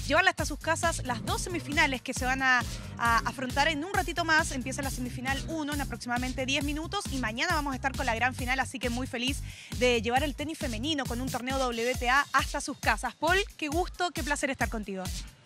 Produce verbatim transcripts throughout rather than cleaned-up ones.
llevarla hasta sus casas. Las dos semifinales que se van a, a afrontar en un ratito más. Empieza la semifinal uno en aproximadamente diez minutos y mañana vamos a estar con la gran final, así que muy feliz de llevar el tenis femenino con un torneo W T A hasta sus casas. Paul, qué gusto, qué placer estar contigo.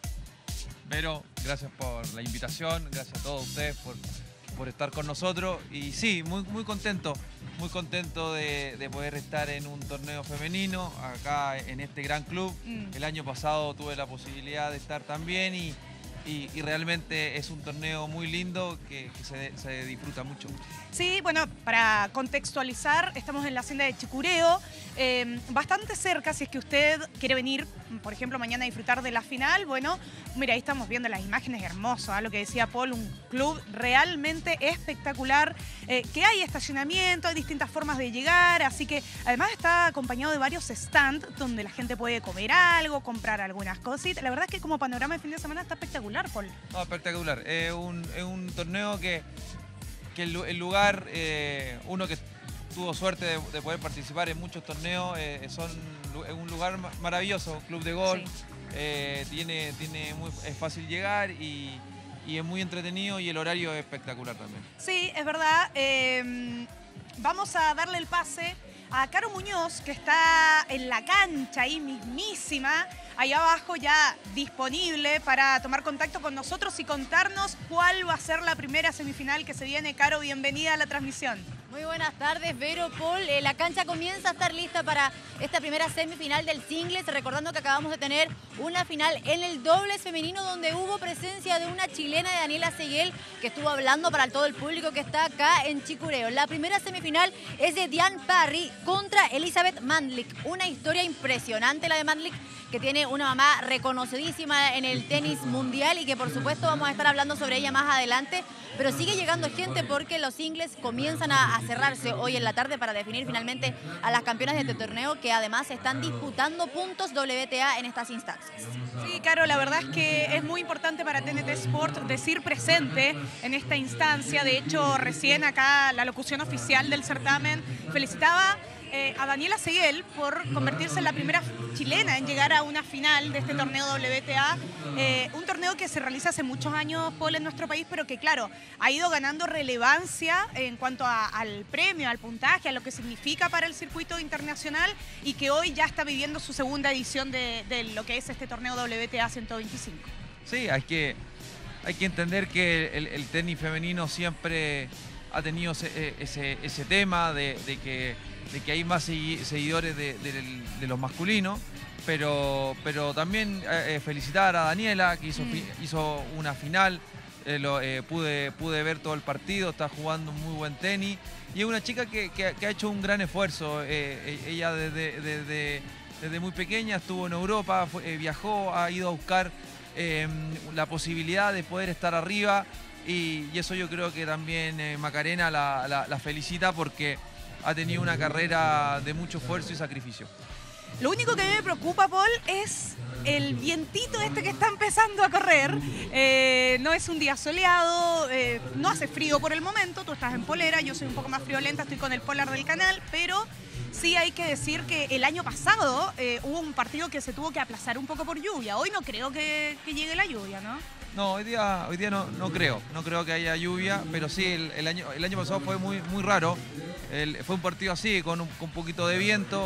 Vero, gracias por la invitación, gracias a todos ustedes por, por estar con nosotros. Y sí, muy, muy contento, muy contento de, de poder estar en un torneo femenino acá en este gran club. Mm. El año pasado tuve la posibilidad de estar también y, y, y realmente es un torneo muy lindo que, que se, se disfruta mucho. Sí, bueno, para contextualizar, estamos en la hacienda de Chicureo, eh, bastante cerca, si es que usted quiere venir, por ejemplo, mañana a disfrutar de la final. Bueno, mira, ahí estamos viendo las imágenes, hermoso, ¿eh? Lo que decía Paul, un club realmente espectacular, eh, que hay estacionamiento, hay distintas formas de llegar, así que además está acompañado de varios stands donde la gente puede comer algo, comprar algunas cositas. La verdad es que como panorama de fin de semana está espectacular, Paul. No, espectacular, es eh, un, eh, un torneo que... que el, el lugar, eh, uno que tuvo suerte de, de poder participar en muchos torneos, eh, son es un lugar maravilloso, club de golf, sí. eh, tiene, tiene muy, es fácil llegar y, y es muy entretenido y el horario es espectacular también. Sí, es verdad. Eh, vamos a darle el pase a Caro Muñoz, que está en la cancha ahí mismísima, ahí abajo ya disponible para tomar contacto con nosotros y contarnos cuál va a ser la primera semifinal que se viene. Caro, bienvenida a la transmisión. Muy buenas tardes, Vero, Paul. Eh, la cancha comienza a estar lista para esta primera semifinal del singles, recordando que acabamos de tener una final en el dobles femenino donde hubo presencia de una chilena, de Daniela Seguel, que estuvo hablando para todo el público que está acá en Chicureo. La primera semifinal es de Diane Parry contra Elizabeth Mandlik. Una historia impresionante la de Mandlik, que tiene una mamá reconocidísima en el tenis mundial y que por supuesto vamos a estar hablando sobre ella más adelante, pero sigue llegando gente porque los singles comienzan a, a cerrarse hoy en la tarde para definir finalmente a las campeonas de este torneo, que además están disputando puntos W T A en estas instancias. Sí, Caro, la verdad es que es muy importante para T N T Sport decir presente en esta instancia. De hecho, recién acá la locución oficial del certamen felicitaba Eh, a Daniela Seguel por convertirse en la primera chilena en llegar a una final de este torneo W T A. Eh, un torneo que se realiza hace muchos años, Paul, en nuestro país, pero que, claro, ha ido ganando relevancia en cuanto a, al premio, al puntaje, a lo que significa para el circuito internacional y que hoy ya está viviendo su segunda edición de, de lo que es este torneo W T A ciento veinticinco. Sí, hay que, hay que entender que el, el tenis femenino siempre ha tenido ese, ese, ese tema de, de que de que hay más seguidores de, de, de los masculinos, pero, pero también eh, felicitar a Daniela, que hizo, mm. hizo una final, eh, lo, eh, pude, pude ver todo el partido, está jugando muy buen tenis, y es una chica que, que, que ha hecho un gran esfuerzo. Eh, ella desde, desde, desde muy pequeña estuvo en Europa, fue, eh, viajó, ha ido a buscar eh, la posibilidad de poder estar arriba, y, y eso yo creo que también eh, Macarena la, la, la felicita porque ha tenido una carrera de mucho esfuerzo y sacrificio. Lo único que a mí me preocupa, Paul, es el vientito este que está empezando a correr. Eh, no es un día soleado, eh, no hace frío por el momento, tú estás en polera, yo soy un poco más friolenta, estoy con el polar del canal, pero sí hay que decir que el año pasado eh, hubo un partido que se tuvo que aplazar un poco por lluvia. Hoy no creo que, que llegue la lluvia, ¿no? No, hoy día, hoy día no, no creo, no creo que haya lluvia, pero sí, el, el, año, el año pasado fue muy, muy raro. El, fue un partido así, con un, con un poquito de viento,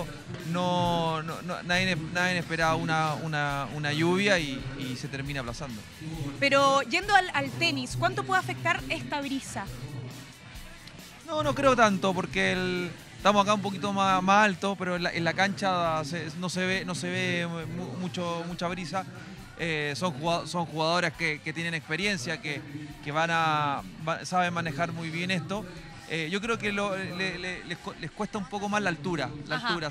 no, no, no, nadie, nadie esperaba una, una, una lluvia y, y se termina aplazando. Pero yendo al, al tenis, ¿cuánto puede afectar esta brisa? No, no creo tanto, porque el, estamos acá un poquito más, más alto, pero en la, en la cancha se, no se ve, no se ve mucho, mucha brisa. Eh, son, jugador, son jugadoras que, que tienen experiencia, que, que van a, van, saben manejar muy bien esto. Eh, yo creo que lo, le, le, les, les cuesta un poco más la altura. La altura.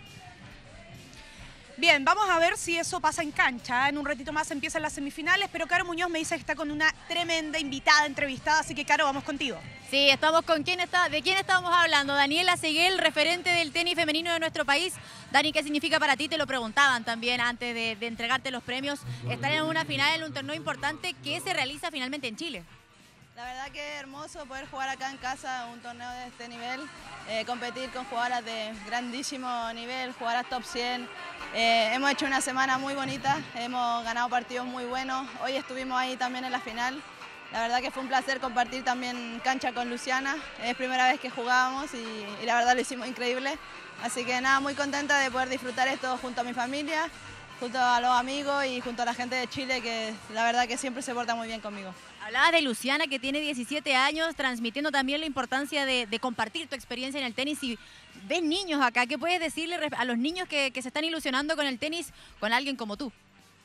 Bien, vamos a ver si eso pasa en cancha. En un ratito más empiezan las semifinales, pero Caro Muñoz me dice que está con una tremenda invitada entrevistada, así que Caro, vamos contigo. Sí, estamos con quién está, ¿de quién estábamos hablando? Daniela Seguel, referente del tenis femenino de nuestro país. Dani, ¿qué significa para ti? Te lo preguntaban también antes de, de entregarte los premios. Estar en una final en un torneo importante que se realiza finalmente en Chile. La La verdad que es hermoso poder jugar acá en casa un torneo de este nivel, eh, competir con jugadoras de grandísimo nivel, jugadoras top cien. Eh, hemos hecho una semana muy bonita, hemos ganado partidos muy buenos, hoy estuvimos ahí también en la final. La verdad que fue un placer compartir también cancha con Luciana, es primera vez que jugábamos y, y la verdad lo hicimos increíble. Así que nada, muy contenta de poder disfrutar esto junto a mi familia, junto a los amigos y junto a la gente de Chile, que la verdad que siempre se porta muy bien conmigo. Hablabas de Luciana, que tiene diecisiete años, transmitiendo también la importancia de, de compartir tu experiencia en el tenis. Y ves niños acá, ¿qué puedes decirle a los niños que, que se están ilusionando con el tenis con alguien como tú?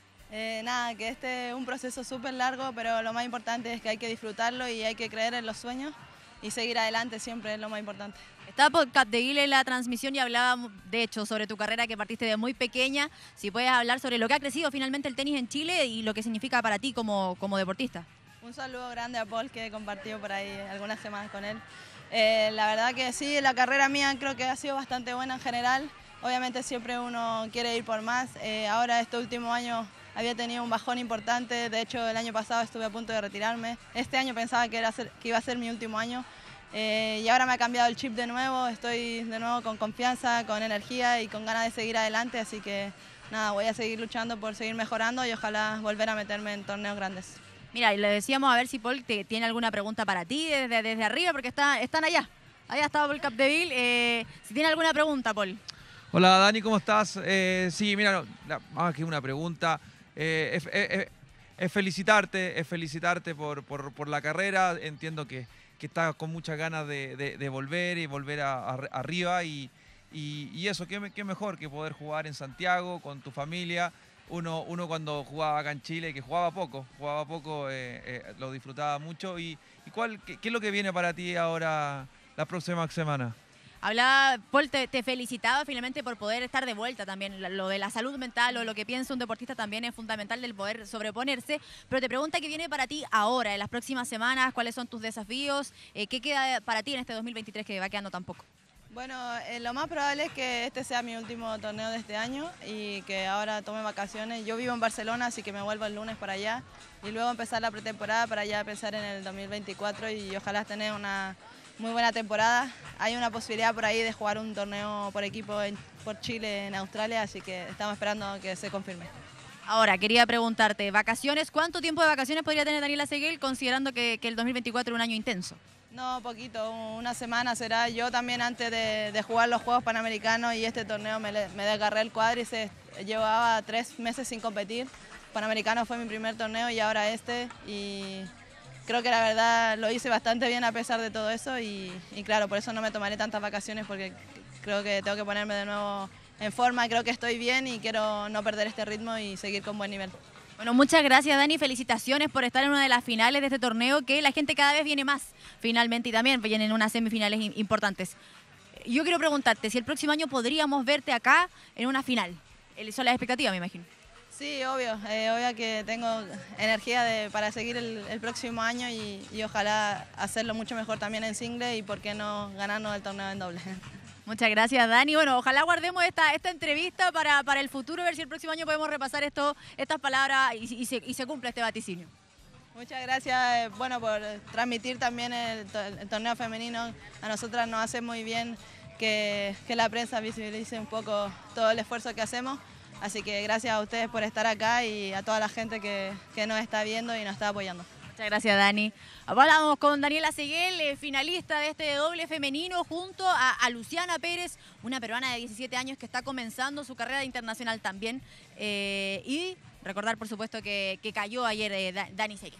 Eh, nada, que este es un proceso súper largo, pero lo más importante es que hay que disfrutarlo y hay que creer en los sueños y seguir adelante siempre es lo más importante. Estaba por Capdeville en la transmisión y hablaba, de hecho, sobre tu carrera que partiste de muy pequeña. Si puedes hablar sobre lo que ha crecido finalmente el tenis en Chile y lo que significa para ti como, como deportista. Un saludo grande a Paul, que he compartido por ahí algunas semanas con él. Eh, la verdad que sí, la carrera mía creo que ha sido bastante buena en general. Obviamente siempre uno quiere ir por más. Eh, ahora este último año había tenido un bajón importante. De hecho, el año pasado estuve a punto de retirarme. Este año pensaba que, era ser, que iba a ser mi último año. Eh, y ahora me ha cambiado el chip de nuevo. Estoy de nuevo con confianza, con energía y con ganas de seguir adelante. Así que nada, voy a seguir luchando por seguir mejorando y ojalá volver a meterme en torneos grandes. Mira, y le decíamos a ver si Paul te, tiene alguna pregunta para ti desde, desde arriba, porque está, están allá. Allá está Paul Capdeville. Eh, si tiene alguna pregunta, Paul. Hola, Dani, ¿cómo estás? Eh, sí, mira, la, más que una pregunta, eh, es, es, es felicitarte, es felicitarte por, por, por la carrera. Entiendo que, que estás con muchas ganas de, de, de volver y volver a, a, arriba y, y, y eso, qué, qué mejor que poder jugar en Santiago con tu familia. Uno, uno cuando jugaba acá en Chile, que jugaba poco, jugaba poco, eh, eh, lo disfrutaba mucho. ¿Y, y cuál, qué, qué es lo que viene para ti ahora la próxima semana? Hablaba, Paul, te, te felicitaba finalmente por poder estar de vuelta también. Lo de la salud mental o lo que piensa un deportista también es fundamental del poder sobreponerse. Pero te pregunta qué viene para ti ahora, en las próximas semanas, cuáles son tus desafíos, eh, qué queda para ti en este dos mil veintitrés que va quedando tan poco. Bueno, eh, lo más probable es que este sea mi último torneo de este año y que ahora tome vacaciones. Yo vivo en Barcelona, así que me vuelvo el lunes para allá y luego empezar la pretemporada para ya pensar en el dos mil veinticuatro y ojalá tener una muy buena temporada. Hay una posibilidad por ahí de jugar un torneo por equipo en, por Chile en Australia, así que estamos esperando que se confirme. Ahora, quería preguntarte, vacaciones, ¿cuánto tiempo de vacaciones podría tener Daniela Seguel considerando que, que el dos mil veinticuatro es un año intenso? No, poquito, una semana será. Yo también antes de, de jugar los Juegos Panamericanos y este torneo me, me desgarré el cuádriceps, llevaba tres meses sin competir. Panamericano fue mi primer torneo y ahora este y creo que la verdad lo hice bastante bien a pesar de todo eso y, y claro, por eso no me tomaré tantas vacaciones porque creo que tengo que ponerme de nuevo en forma, creo que estoy bien y quiero no perder este ritmo y seguir con buen nivel. Bueno, muchas gracias, Dani. Felicitaciones por estar en una de las finales de este torneo, que la gente cada vez viene más, finalmente, y también vienen unas semifinales importantes. Yo quiero preguntarte si el próximo año podríamos verte acá en una final. Son las expectativas, me imagino. Sí, obvio. Eh, obvio que tengo energía de, para seguir el, el próximo año y, y ojalá hacerlo mucho mejor también en single y por qué no ganarnos el torneo en doble. Muchas gracias, Dani. Bueno, ojalá guardemos esta, esta entrevista para, para el futuro, ver si el próximo año podemos repasar esto, estas palabras y, y, se, y se cumple este vaticinio. Muchas gracias eh, bueno, por transmitir también el, el torneo femenino. A nosotras nos hace muy bien que, que la prensa visibilice un poco todo el esfuerzo que hacemos. Así que gracias a ustedes por estar acá y a toda la gente que, que nos está viendo y nos está apoyando. Muchas gracias, Dani. Hablamos con Daniela Seguel, eh, finalista de este doble femenino, junto a, a Luciana Pérez, una peruana de diecisiete años que está comenzando su carrera internacional también. Eh, y recordar, por supuesto, que, que cayó ayer eh, Dani Seguel.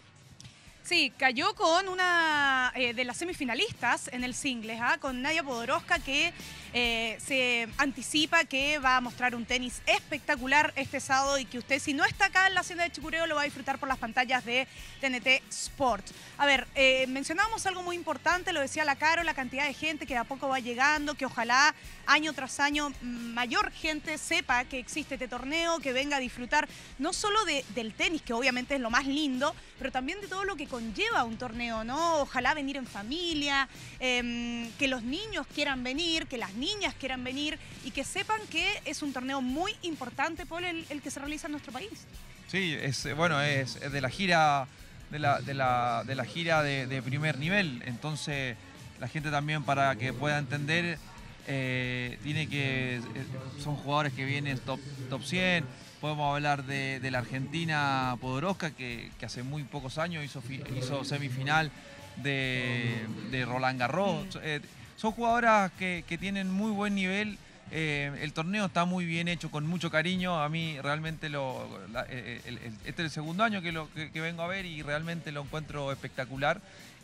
Sí, cayó con una eh, de las semifinalistas en el singles, ¿eh? Con Nadia Podoroska, que eh, se anticipa que va a mostrar un tenis espectacular este sábado y que usted, si no está acá en la hacienda de Chicureo, lo va a disfrutar por las pantallas de T N T Sport. A ver, eh, mencionábamos algo muy importante, lo decía la Caro, la cantidad de gente que de a poco va llegando, que ojalá año tras año mayor gente sepa que existe este torneo, que venga a disfrutar no solo de, del tenis, que obviamente es lo más lindo, pero también de todo lo que conlleva un torneo, ¿no? Ojalá venir en familia, eh, que los niños quieran venir, que las niñas quieran venir y que sepan que es un torneo muy importante, Paul, el, el que se realiza en nuestro país. Sí, es, bueno, es, es de la gira de la, de la, de la gira de, de primer nivel. Entonces la gente también, para que pueda entender, eh, tiene que eh, son jugadores que vienen top, top cien. Podemos hablar de, de la Argentina Podoroska, que, que hace muy pocos años hizo, hizo semifinal de, de Roland Garros. Eh, son jugadoras que, que tienen muy buen nivel. Eh, el torneo está muy bien hecho, con mucho cariño. A mí realmente lo, la, el, el, este es el segundo año que, lo, que, que vengo a ver y realmente lo encuentro espectacular.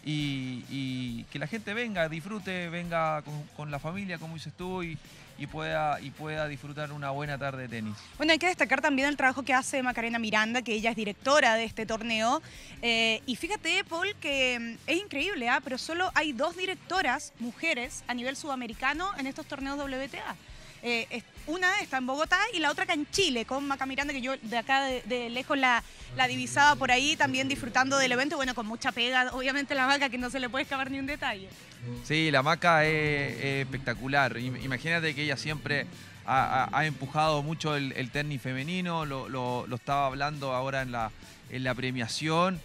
Y, y que la gente venga, disfrute, venga con, con la familia, como dices tú, y, y, pueda, y pueda disfrutar una buena tarde de tenis. Bueno, hay que destacar también el trabajo que hace Macarena Miranda, que ella es directora de este torneo. Eh, y fíjate, Paul, que es increíble, ¿eh? Pero solo hay dos directoras mujeres a nivel sudamericano en estos torneos W T A. Eh, una está en Bogotá y la otra acá en Chile, con Maca Miranda, que yo de acá de, de lejos la, la divisaba por ahí, también disfrutando del evento, bueno, con mucha pega, obviamente la Maca, que no se le puede escapar ni un detalle. Sí, la Maca es, es espectacular. Imagínate que ella siempre ha, ha, ha empujado mucho el, el tenis femenino, lo, lo, lo estaba hablando ahora en la, en la premiación.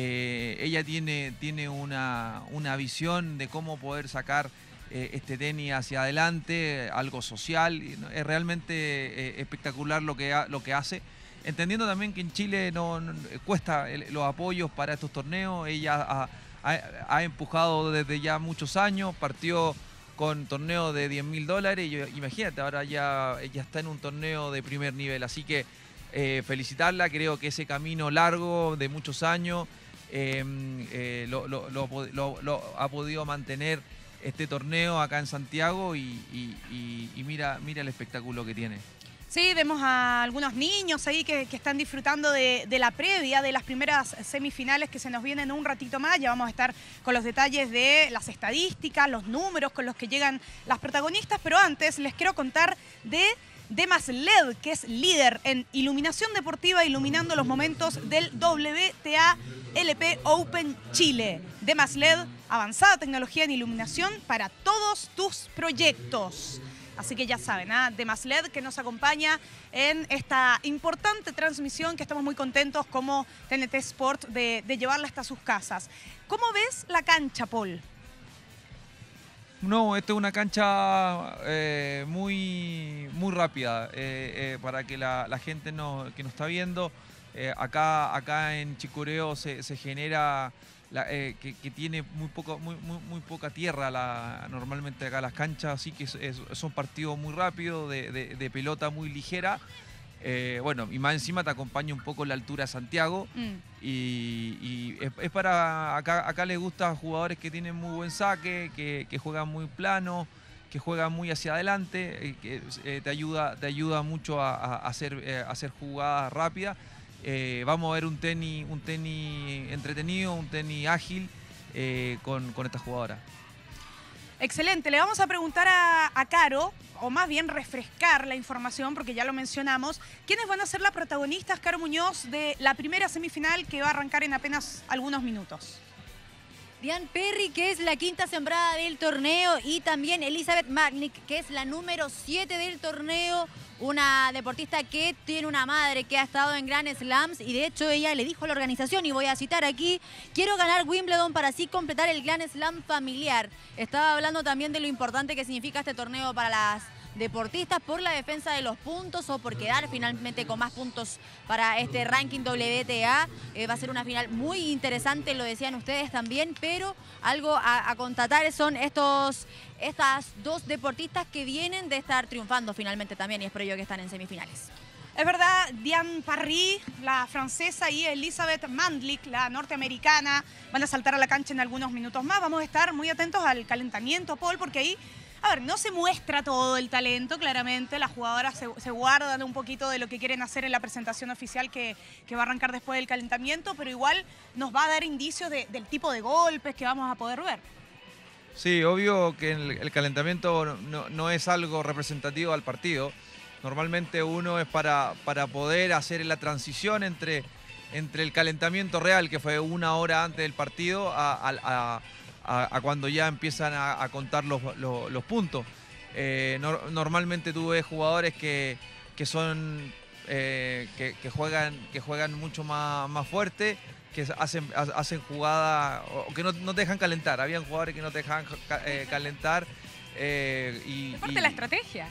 Eh, ella tiene, tiene una, una visión de cómo poder sacar Eh, este tenis hacia adelante, algo social. Es realmente eh, espectacular lo que, ha, lo que hace, entendiendo también que en Chile no, no cuesta el, los apoyos para estos torneos. Ella ha, ha, ha empujado desde ya muchos años, partió con torneos de diez mil dólares y imagínate, ahora ya, ya está en un torneo de primer nivel, así que eh, felicitarla. Creo que ese camino largo de muchos años eh, eh, lo, lo, lo, lo, lo ha podido mantener este torneo acá en Santiago y, y, y, y mira, mira el espectáculo que tiene. Sí, vemos a algunos niños ahí que, que están disfrutando de, de la previa, de las primeras semifinales que se nos vienen un ratito más. Ya vamos a estar con los detalles de las estadísticas, los números con los que llegan las protagonistas, pero antes les quiero contar de Demas L E D, que es líder en iluminación deportiva, iluminando los momentos del W T A L P Open Chile. Demas L E D, avanzada tecnología en iluminación para todos tus proyectos. Así que ya saben, ¿eh? Demas L E D, que nos acompaña en esta importante transmisión, que estamos muy contentos como T N T Sport de, de llevarla hasta sus casas. ¿Cómo ves la cancha, Paul? No, esta es una cancha eh, muy, muy rápida, eh, eh, para que la, la gente no, que nos está viendo. Eh, acá, acá en Chicureo se, se genera la, eh, que, que tiene muy, poco, muy, muy, muy poca tierra la, normalmente acá las canchas, así que es, es, son partidos muy rápidos, de, de, de pelota muy ligera. Eh, bueno, y más encima te acompaña un poco la altura de Santiago. Mm. y, y es, es para acá, acá les gusta jugadores que tienen muy buen saque, que, que juegan muy plano, que juegan muy hacia adelante, eh, que eh, te ayuda, te ayuda mucho a, a, hacer, eh, a hacer jugadas rápidas. Eh, vamos a ver un tenis, un tenis entretenido, un tenis ágil eh, con, con esta jugadora. Excelente, le vamos a preguntar a, a Caro, o más bien refrescar la información, porque ya lo mencionamos. ¿Quiénes van a ser las protagonistas, Caro Muñoz, de la primera semifinal que va a arrancar en apenas algunos minutos? Diane Perry, que es la quinta sembrada del torneo, y también Elizabeth Magnick, que es la número siete del torneo, una deportista que tiene una madre que ha estado en Grand Slams, y de hecho ella le dijo a la organización, y voy a citar aquí: quiero ganar Wimbledon para así completar el Grand Slam familiar. Estaba hablando también de lo importante que significa este torneo para las deportistas, por la defensa de los puntos o por quedar finalmente con más puntos para este ranking W T A. Eh, va a ser una final muy interesante, lo decían ustedes también, pero algo a, a constatar son estos, estas dos deportistas que vienen de estar triunfando finalmente también, y es por ello que están en semifinales. Es verdad, Diane Parry, la francesa, y Elizabeth Mandlik, la norteamericana, van a saltar a la cancha en algunos minutos más. Vamos a estar muy atentos al calentamiento, Paul, porque ahí, a ver, no se muestra todo el talento, claramente. Las jugadoras se, se guardan un poquito de lo que quieren hacer en la presentación oficial que, que va a arrancar después del calentamiento, pero igual nos va a dar indicios de, del tipo de golpes que vamos a poder ver. Sí, obvio que el, el calentamiento no, no es algo representativo al partido. Normalmente uno es para, para poder hacer la transición entre, entre el calentamiento real, que fue una hora antes del partido, a, a, a A, a cuando ya empiezan a, a contar los, los, los puntos. Eh, no, normalmente tú ves jugadores que, que son eh, que, que, juegan, que juegan mucho más, más fuerte, que hacen, hacen jugadas o que no, no te dejan calentar. Habían jugadores que no te dejaban eh, calentar. Eh, y, Es parte y, de la estrategia.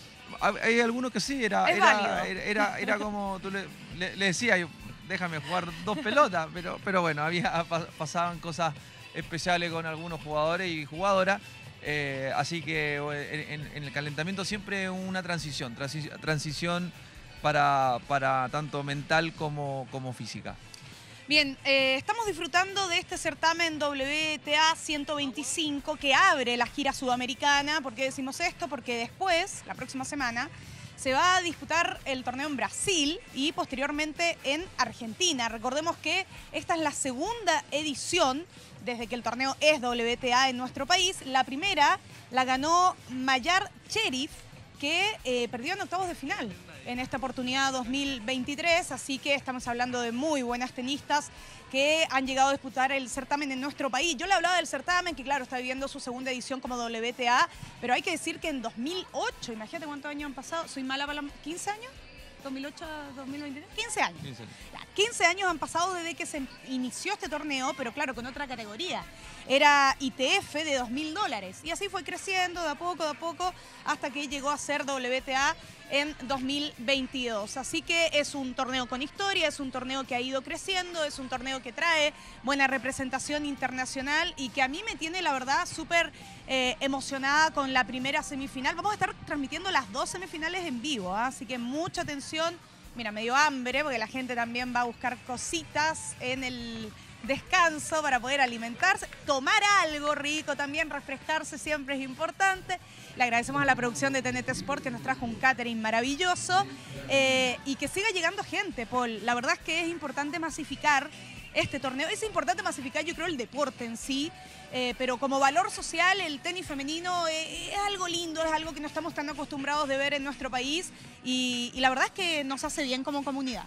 Hay algunos que sí, era, es era, era, era, era como tú le, le, le decías, yo, déjame jugar dos pelotas, pero, pero bueno, había, pasaban cosas especiales con algunos jugadores y jugadoras. Eh, así que en, en el calentamiento siempre una transición, transi transición para, para tanto mental como, como física. Bien, eh, estamos disfrutando de este certamen W T A ciento veinticinco que abre la gira sudamericana. ¿Por qué decimos esto? Porque después, la próxima semana, se va a disputar el torneo en Brasil y posteriormente en Argentina. Recordemos que esta es la segunda edición desde que el torneo es W T A en nuestro país. La primera la ganó Mayar Cherif, que eh, perdió en octavos de final en esta oportunidad dos mil veintitrés, así que estamos hablando de muy buenas tenistas que han llegado a disputar el certamen en nuestro país. Yo le hablaba del certamen, que claro, está viviendo su segunda edición como W T A, pero hay que decir que en dos mil ocho, imagínate cuántos años han pasado, soy mala para la... ¿quince años? ¿dos mil ocho a dos mil veintitrés? quince años. quince. quince años han pasado desde que se inició este torneo, pero claro, con otra categoría. Era I T F de dos mil dólares. Y así fue creciendo de a poco, de a poco, hasta que llegó a ser W T A en dos mil veintidós. Así que es un torneo con historia, es un torneo que ha ido creciendo, es un torneo que trae buena representación internacional y que a mí me tiene, la verdad, súper eh, emocionada con la primera semifinal. Vamos a estar transmitiendo las dos semifinales en vivo, ¿eh? Así que mucha atención. Mira, me dio hambre porque la gente también va a buscar cositas en el descanso para poder alimentarse, tomar algo rico también, refrescarse siempre es importante. Le agradecemos a la producción de T N T Sport que nos trajo un catering maravilloso eh, y que siga llegando gente, Paul. La verdad es que es importante masificar este torneo. Es importante masificar, yo creo, el deporte en sí, eh, pero como valor social el tenis femenino eh, es algo lindo, es algo que no estamos tan acostumbrados de ver en nuestro país y, y la verdad es que nos hace bien como comunidad.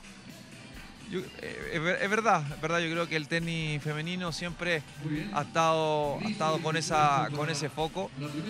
Yo, eh, es, es verdad, es verdad, yo creo que el tenis femenino siempre ha estado, ha estado con, esa, con ese foco.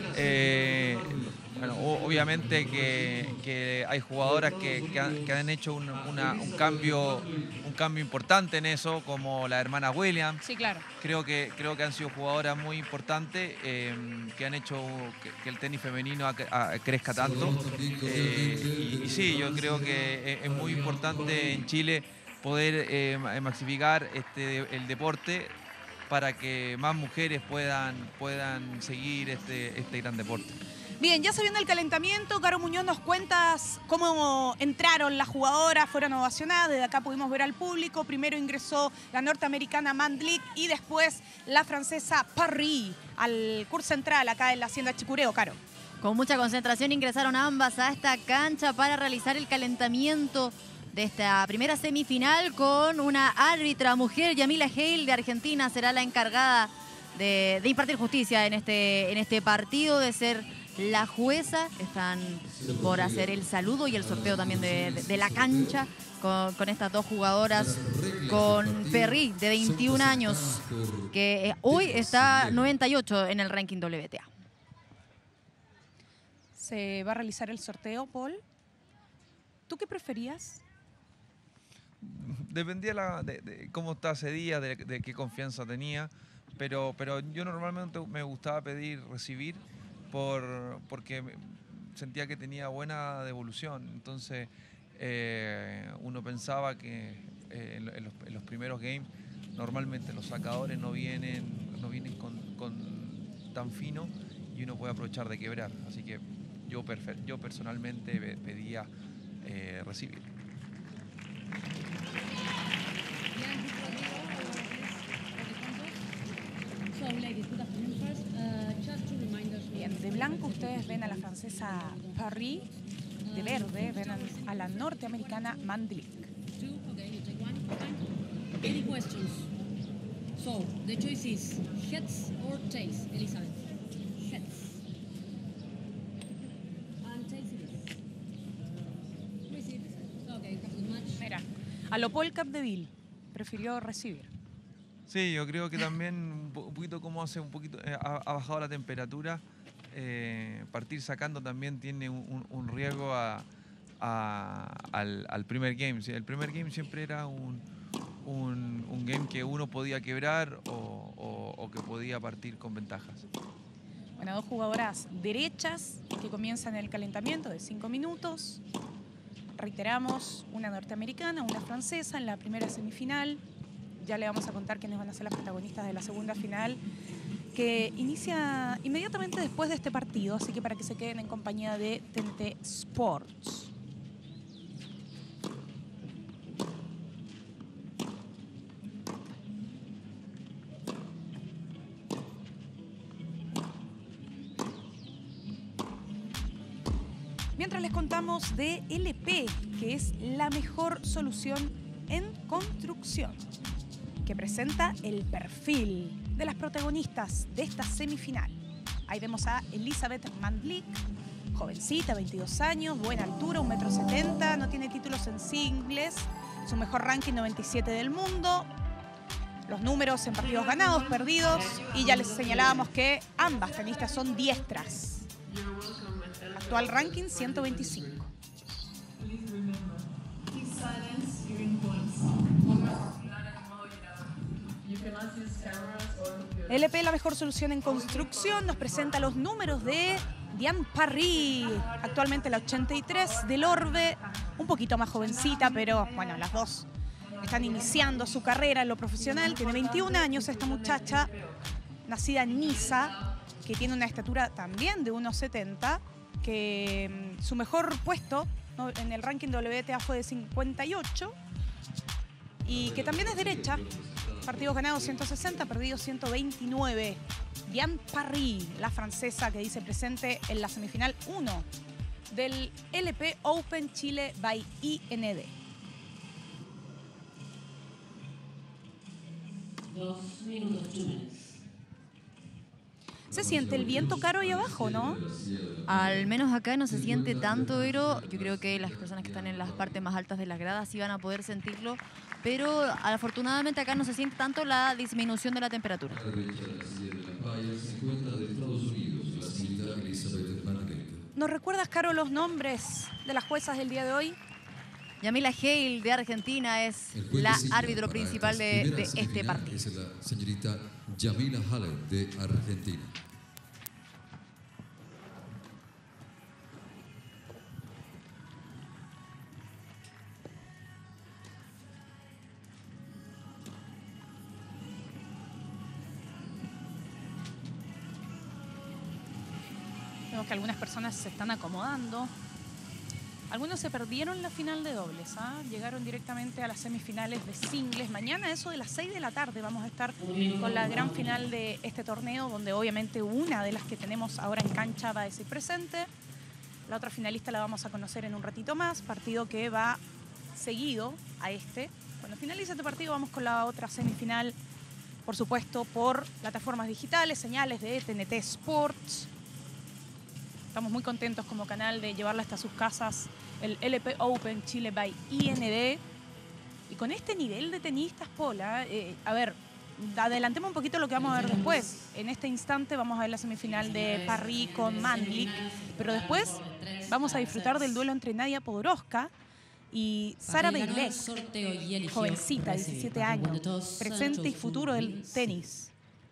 Eh, bueno, obviamente que, que hay jugadoras que, que, han, que han hecho un, una, un, cambio, un cambio importante en eso, como la hermana Williams. Sí, claro. Creo que, creo que han sido jugadoras muy importantes eh, que han hecho que, que el tenis femenino a, a, crezca tanto. Eh, y, y sí, yo creo que es muy importante en Chile poder eh, maxificar este, el deporte para que más mujeres puedan, puedan seguir este, este gran deporte. Bien, ya se viene el calentamiento. Caro Muñoz, nos cuentas cómo entraron las jugadoras, fueron ovacionadas. Desde acá pudimos ver al público. Primero ingresó la norteamericana Mandlik y después la francesa Parry al curso central acá en la Hacienda Chicureo. Caro. Con mucha concentración ingresaron ambas a esta cancha para realizar el calentamiento de esta primera semifinal con una árbitra mujer. Yamila Hale de Argentina será la encargada de, de impartir justicia en este, en este partido, de ser la jueza. Están por hacer el saludo y el sorteo también de, de, de la cancha con, con estas dos jugadoras, con Perry de veintiún años, que hoy está noventa y ocho en el ranking W T A. Se va a realizar el sorteo, Paul. ¿Tú qué preferías? Dependía la, de, de cómo estaba ese día, de, de qué confianza tenía, pero, pero yo normalmente me gustaba pedir recibir por, porque sentía que tenía buena devolución. Entonces eh, uno pensaba que eh, en, en, los, en los primeros games normalmente los sacadores no vienen, no vienen con, con tan fino y uno puede aprovechar de quebrar. Así que yo, yo personalmente pedía eh, recibir. Bien, de blanco ustedes ven a la francesa Parry, de verde ven a la norteamericana Mandlik. Any questions? So, the choice is heads or tails, Elizabeth? Heads. And tails it is. Receive. Okay, have good match. Mira, a lo Paul Capdeville prefirió recibir. Sí, yo creo que también un poquito como hace un poquito, eh, ha, ha bajado la temperatura, eh, partir sacando también tiene un, un riesgo a, a, al, al primer game. El primer game siempre era un, un, un game que uno podía quebrar o, o, o que podía partir con ventajas. Bueno, dos jugadoras derechas que comienzan el calentamiento de cinco minutos. Reiteramos, una norteamericana, una francesa en la primera semifinal. Ya le vamos a contar quiénes van a ser las protagonistas de la segunda final, que inicia inmediatamente después de este partido, así que para que se queden en compañía de T N T Sports. Mientras les contamos de L P, que es la mejor solución en construcción, que presenta el perfil de las protagonistas de esta semifinal. Ahí vemos a Elizabeth Mandlik, jovencita, veintidós años, buena altura, un metro setenta, no tiene títulos en singles, su mejor ranking noventa y siete del mundo. Los números en partidos ganados, perdidos, y ya les señalábamos que ambas tenistas son diestras. Actual ranking ciento veinticinco. L P, la mejor solución en construcción, nos presenta los números de Diane Parry, actualmente la ochenta y tres del Orbe, un poquito más jovencita, pero bueno, las dos están iniciando su carrera en lo profesional. Tiene veintiún años esta muchacha, nacida en Niza, que tiene una estatura también de uno setenta, que su mejor puesto, ¿no?, en el ranking W T A fue de cincuenta y ocho, y que también es derecha. Partidos ganados ciento sesenta, perdidos ciento veintinueve. Diane Parry, la francesa que dice presente en la semifinal uno del L P Open Chile by I N D. Dos minutos, two minutes. Se siente el viento caro ahí abajo, ¿no? Al menos acá no se siente tanto, pero yo creo que las personas que están en las partes más altas de las gradas sí van a poder sentirlo, pero afortunadamente acá no se siente tanto la disminución de la temperatura. ¿Nos recuerdas, Caro, los nombres de las juezas del día de hoy? Yamila Hale de Argentina es la árbitro principal de, de este partido. Es la señorita Yamila Hale de Argentina. Vemos que algunas personas se están acomodando. Algunos se perdieron la final de dobles, ¿ah? Llegaron directamente a las semifinales de singles. Mañana, eso de las seis de la tarde, vamos a estar con la gran final de este torneo, donde obviamente una de las que tenemos ahora en cancha va a decir presente. La otra finalista la vamos a conocer en un ratito más, partido que va seguido a este. Cuando finalice este partido vamos con la otra semifinal, por supuesto, por plataformas digitales, señales de T N T Sports. Estamos muy contentos como canal de llevarla hasta sus casas, el L P Open Chile by I N D. Y con este nivel de tenistas, Pola, eh, a ver, adelantemos un poquito lo que vamos a ver después. En este instante vamos a ver la semifinal de Parry con Mandlik, pero después vamos a disfrutar del duelo entre Nadia Podoroska y Sara Beilek, jovencita, diecisiete años, presente y futuro del tenis.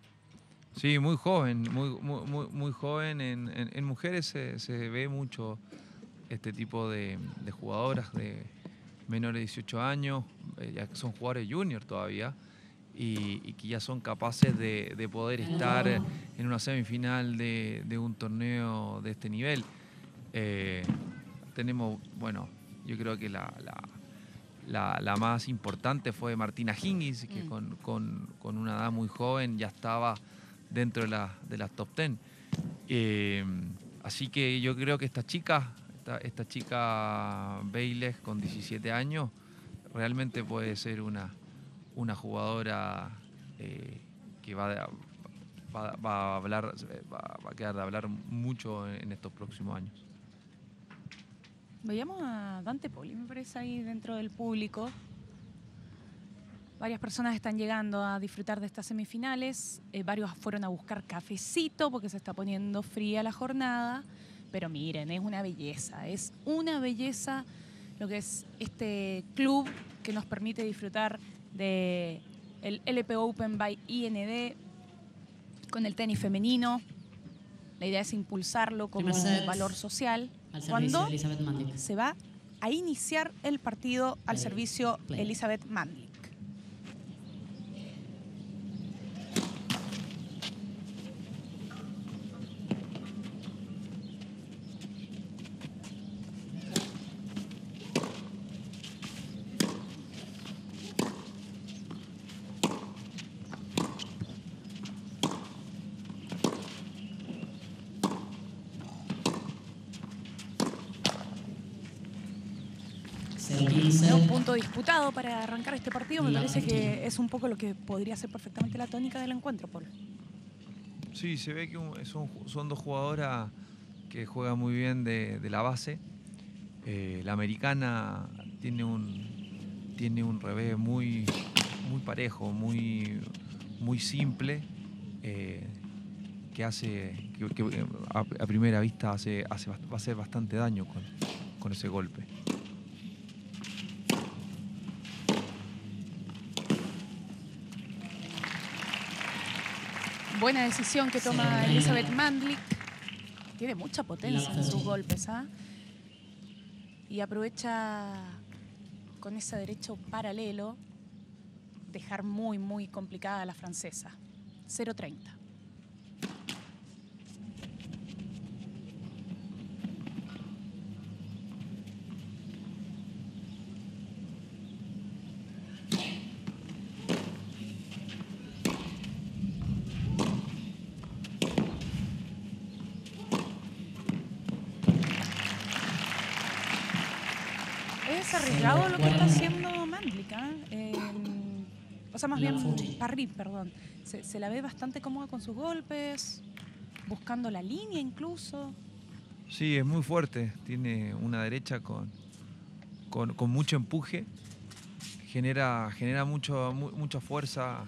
Sí, muy joven, muy, muy, muy, muy joven. En, en, en mujeres se, se ve mucho este tipo de, de jugadoras de menores de dieciocho años, eh, ya que son jugadores junior todavía, y, y que ya son capaces de, de poder estar en una semifinal de, de un torneo de este nivel. Eh, tenemos, bueno, yo creo que la, la, la, la más importante fue Martina Hingis, que con, con, con una edad muy joven ya estaba dentro de, la, de las top ten. Eh, así que yo creo que esta chica, esta, esta chica Beilek con diecisiete años, realmente puede ser una, una jugadora eh, que va, de, va, va, a hablar, va, va a quedar de hablar mucho en estos próximos años. Veíamos a Dante Poli, me parece, ahí dentro del público. Varias personas están llegando a disfrutar de estas semifinales. Eh, varios fueron a buscar cafecito porque se está poniendo fría la jornada. pero miren, es una belleza, es una belleza lo que es este club que nos permite disfrutar de el L P Open by I N D con el tenis femenino. La idea es impulsarlo como valor social cuando se va a iniciar el partido al servicio Elizabeth Mandlik. Un punto disputado para arrancar este partido. Me parece que es un poco lo que podría ser perfectamente la tónica del encuentro, Paul. Sí, se ve que son, son dos jugadoras que juegan muy bien de, de la base. Eh, la americana tiene un, tiene un revés muy, muy parejo, muy, muy simple, eh, que hace que, que a, a primera vista hace, hace, va a hacer bastante daño con, con ese golpe. Buena decisión que toma Elizabeth Mandlik. Tiene mucha potencia en sus golpes, ¿ah? Y aprovecha con ese derecho paralelo dejar muy, muy complicada a la francesa. cero treinta. Es arriesgado lo que está haciendo Mandlik, ¿eh? Eh, o sea, más bien Parry, perdón. Se, se la ve bastante cómoda con sus golpes, buscando la línea incluso. Sí, es muy fuerte. Tiene una derecha con, con, con mucho empuje. Genera, genera mucho, mu, mucha fuerza.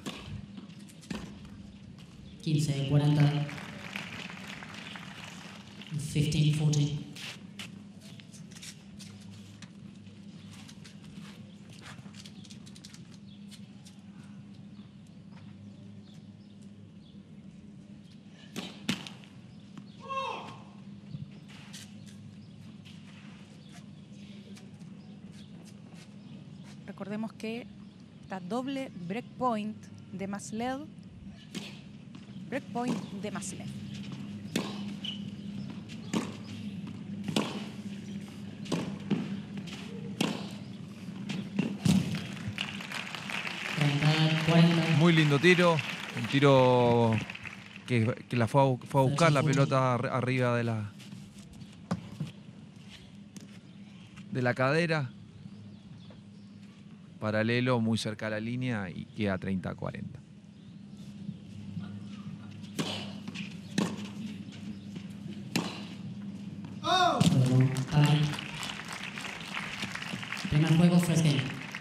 quince, cuarenta. quince, cuarenta. Recordemos que está doble breakpoint de Maslev. Breakpoint de Maslev. Muy lindo tiro. Un tiro que, que la fue a, fue a buscar la pelota arriba de la, de la cadera. Paralelo, muy cerca a la línea y queda treinta a cuarenta. Oh. Primer juego, first game.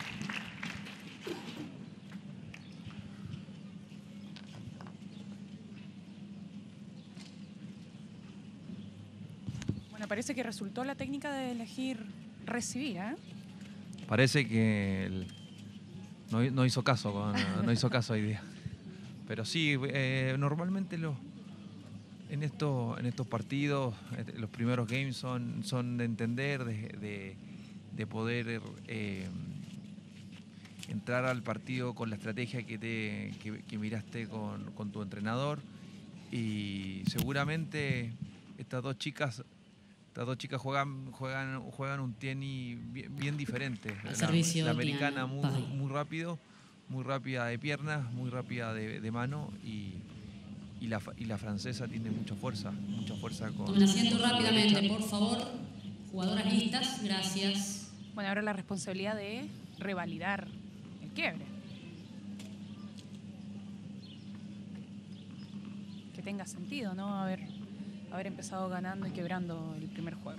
Bueno, parece que resultó la técnica de elegir recibir, ¿eh? Parece que el, no, no hizo caso, no, no hizo caso hoy día. Pero sí, eh, normalmente lo, en, esto, en estos partidos, los primeros games son, son de entender, de, de, de poder eh, entrar al partido con la estrategia que, te, que, que miraste con, con tu entrenador. Y seguramente estas dos chicas... Estas dos chicas juegan, juegan, juegan un tenis bien, bien diferente. La, la americana muy, muy rápido, muy rápida de piernas, muy rápida de, de mano y, y, la, y la francesa tiene mucha fuerza, mucha fuerza con... Tomen asiento rápidamente, por favor. Jugadoras listas, gracias. Bueno, ahora la responsabilidad de revalidar el quiebre. Que tenga sentido, ¿no? A ver... haber empezado ganando y quebrando el primer juego.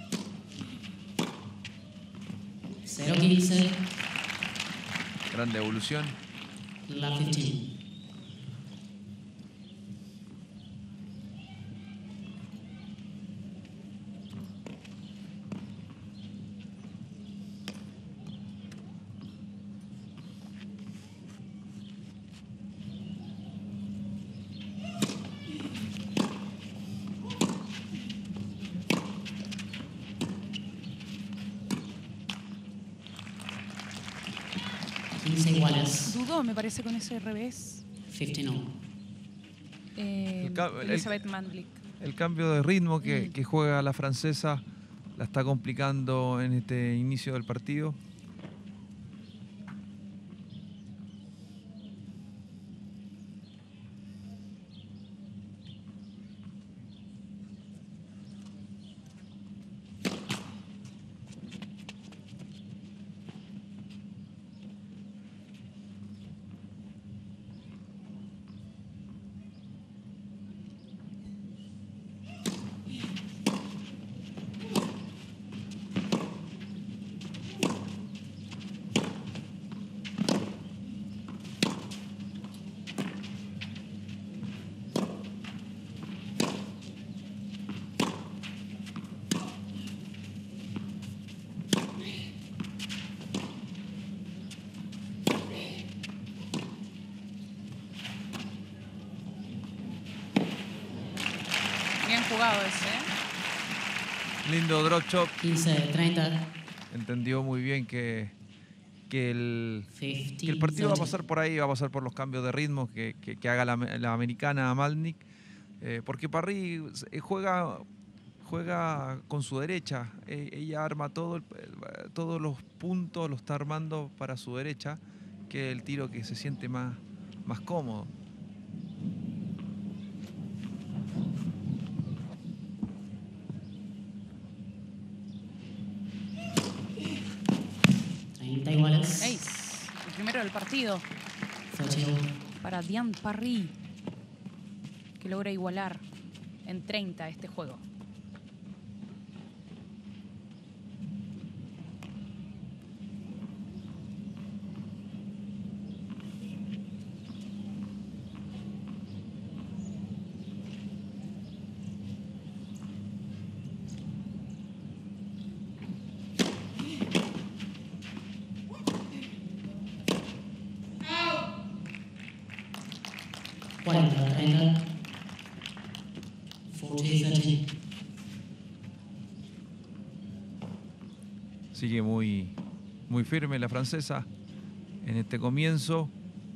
cero quince. Gran devolución. La quince. quince iguales. Dudó, me parece, con ese revés. quince all. Eh, El ca- el- Elizabeth Mandlik. El cambio de ritmo que, Mm. que juega la francesa la está complicando en este inicio del partido. Bien jugado ese, ¿eh? Lindo drop chop. quince treinta. Entendió muy bien que, que, el, quince que el partido va a pasar por ahí, va a pasar por los cambios de ritmo que, que- que haga la, la americana Mandlik. Eh, porque Parry eh, juega, juega con su derecha. Eh, ella arma todo el- el- todos los puntos, lo está armando para su derecha, que es el tiro que se siente más, más cómodo. treinta iguales. Ace, el primero del partido treinta all. para Diane Parry, que logra igualar en treinta este juego. cuarenta treinta. cuarenta treinta. Sigue muy, muy firme la francesa en este comienzo.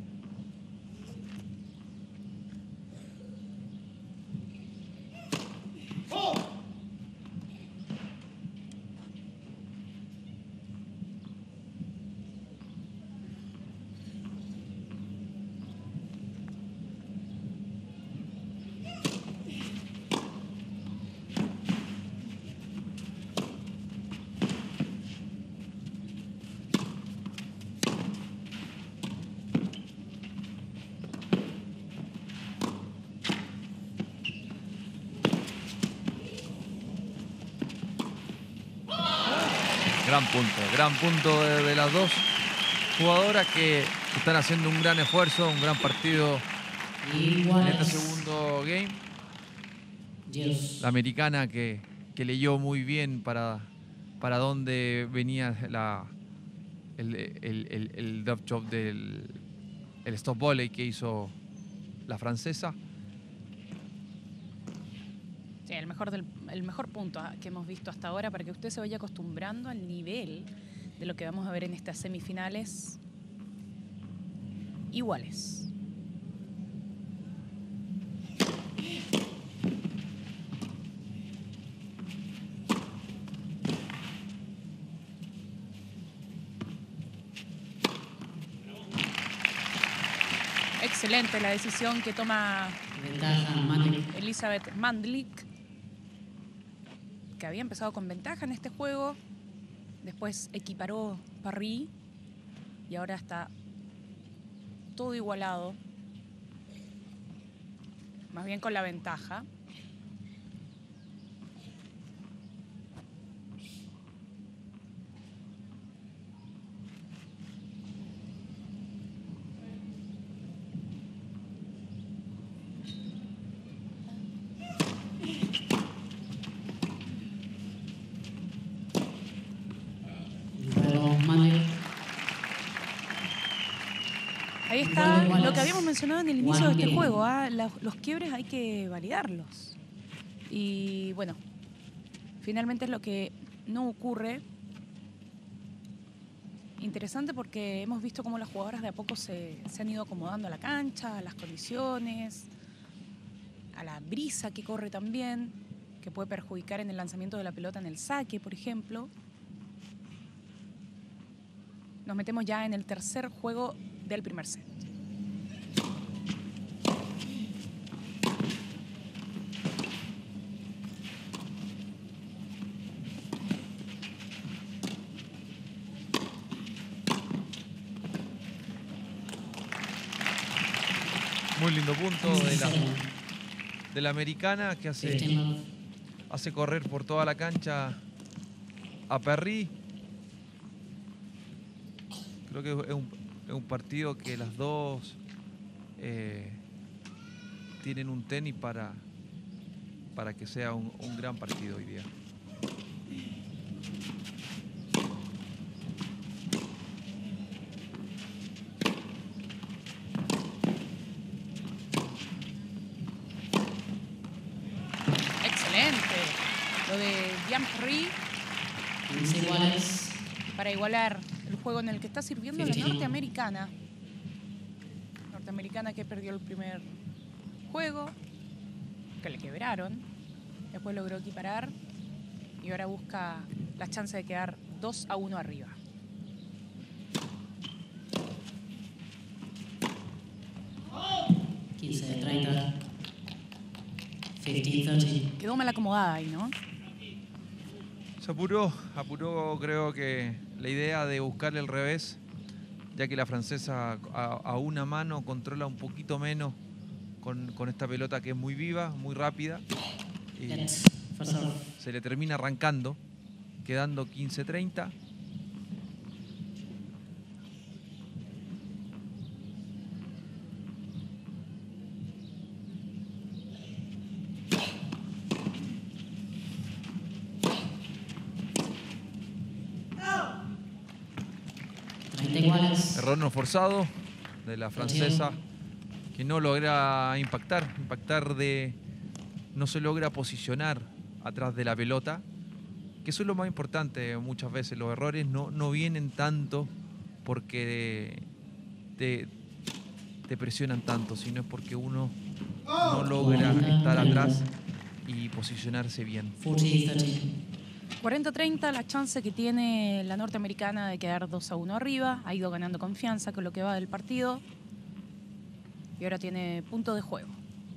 Gran punto, gran punto de, de las dos jugadoras que están haciendo un gran esfuerzo, un gran partido en este Iguales. segundo game. diez. La americana que, que leyó muy bien para, para dónde venía la, el, el, el, el drop chop del el stop volley que hizo la francesa. Sí, el mejor, del, el mejor punto que hemos visto hasta ahora para que usted se vaya acostumbrando al nivel de lo que vamos a ver en estas semifinales iguales. Excelente la decisión que toma Ventaja Mandlik. Elizabeth Mandlik, que había empezado con ventaja en este juego, después equiparó Parry y ahora está todo igualado, más bien con la ventaja. Luego Mandlik. Ahí está Iguales. lo que habíamos mencionado en el inicio de este One juego. ¿ah? La- los quiebres hay que validarlos. Y bueno, finalmente es lo que no ocurre. interesante porque hemos visto cómo las jugadoras de a poco se, se han ido acomodando a la cancha, a las condiciones, a la brisa que corre también, que puede perjudicar en el lanzamiento de la pelota en el saque, por ejemplo. Nos metemos ya en el tercer juego del primer set. Muy lindo punto de la, de la americana que hace, hace correr por toda la cancha a Perry. Creo que es un, es un partido que las dos eh, tienen un tenis para, para que sea un, un gran partido hoy día. Lo de Jean-Pierre para igualar el juego en el que está sirviendo la norteamericana. Norteamericana que perdió el primer juego, que le quebraron, después logró equiparar y ahora busca la chance de quedar dos a uno arriba. quince de treinta. quince treinta. Quedó mal acomodada ahí, ¿no? Se apuró, apuró creo que la idea de buscarle el revés, ya que la francesa a, a una mano controla un poquito menos con, con esta pelota que es muy viva, muy rápida. Y se le termina arrancando, quedando quince treinta. Error no forzado de la francesa, que no logra impactar, impactar de, no se logra posicionar atrás de la pelota, que eso es lo más importante muchas veces. Los errores no, no vienen tanto porque te, te presionan tanto, sino es porque uno no logra estar atrás y posicionarse bien. cuarenta treinta, la chance que tiene la norteamericana de quedar dos a uno arriba. Ha ido ganando confianza con lo que va del partido. Y ahora tiene punto de juego.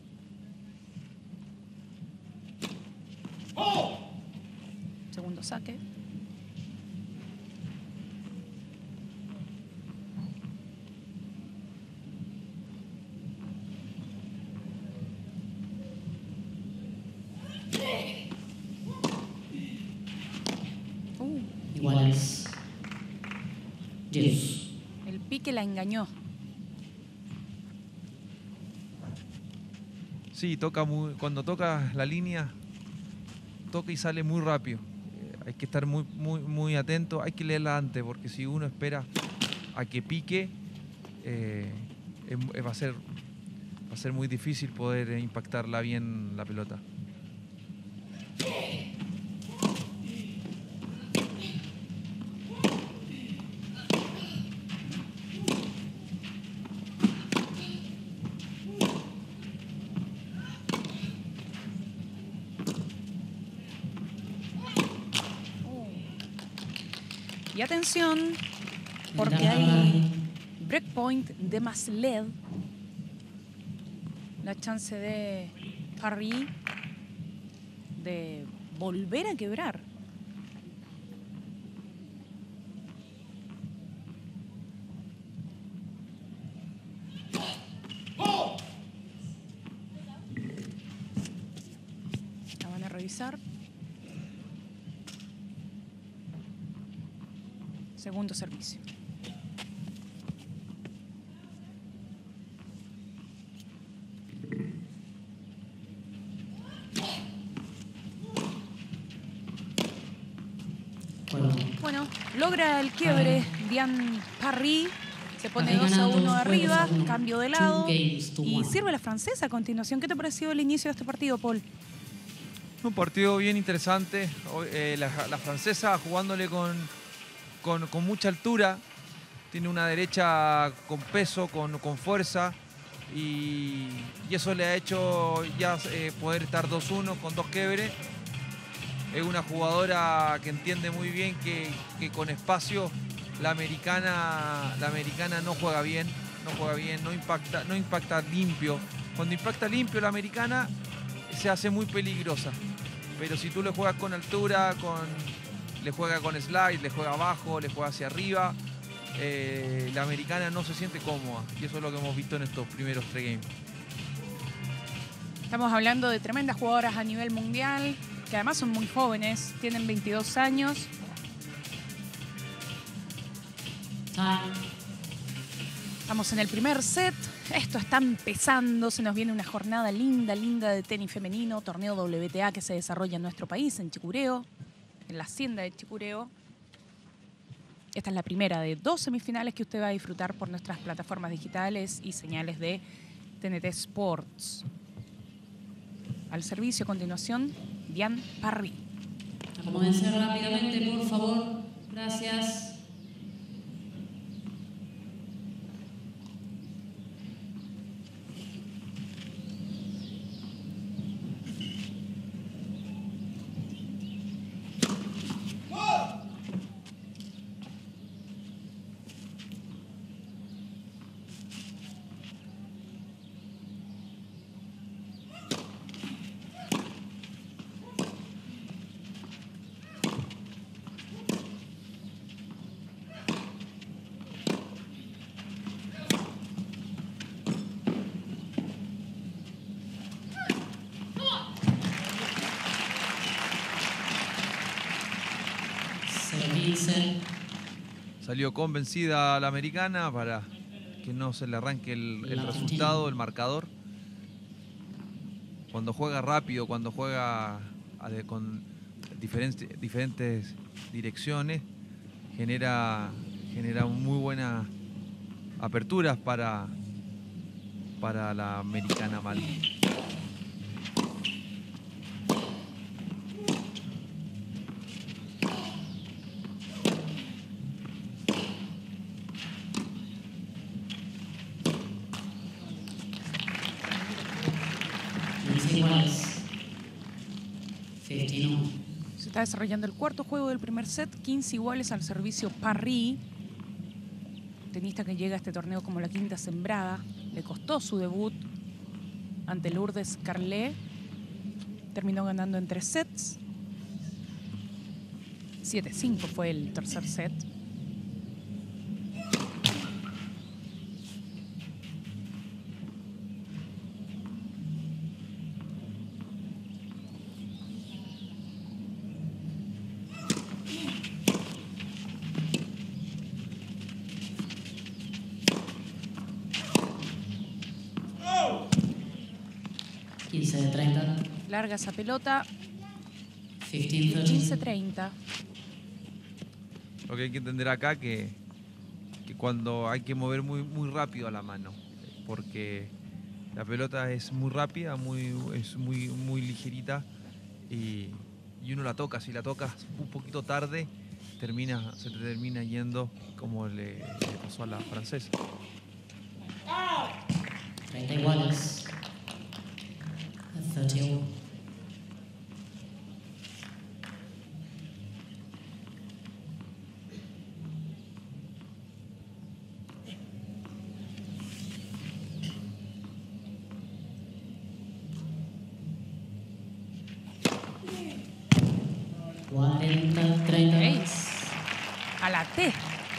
Segundo saque. Iguales. diez. El pique la engañó. Sí, toca muy, cuando toca la línea, toca y sale muy rápido. Eh, hay que estar muy, muy, muy atento. Hay que leerla antes, porque si uno espera a que pique, eh, eh, va a ser, va a ser muy difícil poder impactarla bien la pelota. Y atención, porque hay breakpoint de Masled. La chance de Parry de volver a quebrar. La van a revisar. Segundo servicio. Bueno, logra el quiebre Diane Parry. Se pone dos a uno arriba, cambio de lado y sirve la francesa a continuación. ¿Qué te pareció el inicio de este partido, Paul? Un partido bien interesante. Eh, la, la francesa jugándole con... Con, con mucha altura, tiene una derecha con peso, con, con fuerza, y, y eso le ha hecho ya eh, poder estar dos uno con dos quebres. Es una jugadora que entiende muy bien que, que con espacio la americana, la americana no juega bien, no juega bien, no impacta, no impacta limpio. Cuando impacta limpio la americana se hace muy peligrosa. Pero si tú le juegas con altura, con, le juega con slide, le juega abajo, le juega hacia arriba, eh, la americana no se siente cómoda. Y eso es lo que hemos visto en estos primeros tres games. Estamos hablando de tremendas jugadoras a nivel mundial, que además son muy jóvenes, tienen veintidós años. Estamos en el primer set. Esto está empezando, se nos viene una jornada linda, linda de tenis femenino, torneo W T A que se desarrolla en nuestro país, en Chicureo, en la hacienda de Chicureo. Esta es la primera de dos semifinales que usted va a disfrutar por nuestras plataformas digitales y señales de T N T Sports. Al servicio, a continuación, Diane Parry. Acomódense rápidamente, por favor. Gracias. Salió convencida la americana para que no se le arranque el, el resultado, el marcador. Cuando juega rápido, cuando juega a, con diferentes, diferentes direcciones, genera, genera muy buenas aperturas para, para la americana Malí. Se está desarrollando el cuarto juego del primer set, quince iguales al servicio Parry. Tenista que llega a este torneo como la quinta sembrada. Le costó su debut ante Lourdes Carlet. Terminó ganando en tres sets. siete cinco fue el tercer set. quince treinta. Larga esa pelota. quince quince treinta. Lo que hay que entender acá que, que cuando hay que mover muy, muy rápido a la mano, porque la pelota es muy rápida, muy, es muy, muy ligerita y, y uno la toca. Si la tocas un poquito tarde, termina, se te termina yendo como le, le pasó a la francesa. treinta iguales. treinta y uno. cuarenta treinta. A la T.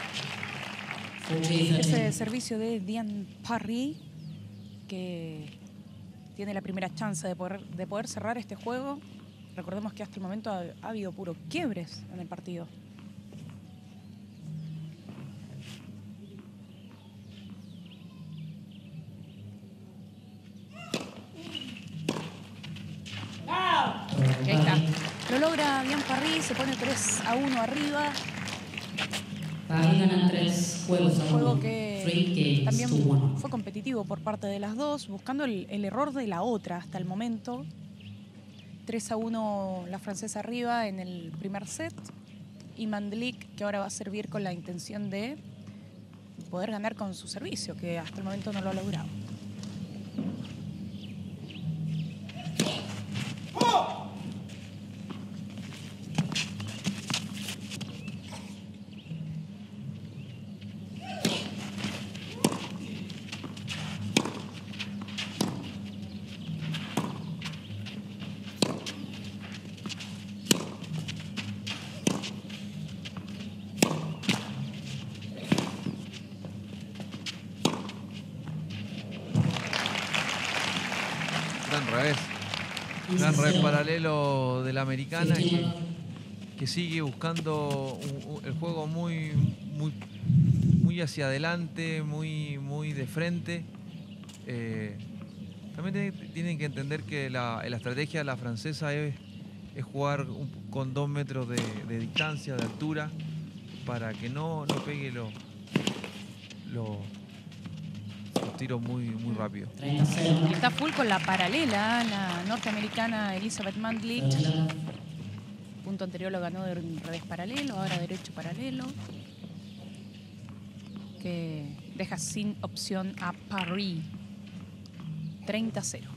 Ese servicio de Diane Parry que tiene la primera chance de poder, de poder cerrar este juego. Recordemos que hasta el momento ha, ha habido puro quiebres en el partido. Y ahí está. Lo logra Diane Parry, se pone tres a uno arriba. Ahí ganan tres juegos a Un juego uno. que también fue competitivo por parte de las dos, buscando el, el error de la otra hasta el momento. tres a uno la francesa arriba en el primer set. Y Mandlik, que ahora va a servir con la intención de poder ganar con su servicio, que hasta el momento no lo ha logrado. Gran revés. Gran revés paralelo de la americana que, que sigue buscando un, un, el juego muy, muy, muy hacia adelante, muy, muy de frente. Eh, también tienen que entender que la, la estrategia de la francesa es, es jugar un, con dos metros de, de distancia, de altura, para que no, no pegue los lo, los tiros muy, muy rápido. Está full con la paralela, la norteamericana Elizabeth Mandlik. Punto anterior lo ganó de revés paralelo, ahora derecho paralelo. Que deja sin opción a Paris. treinta a cero.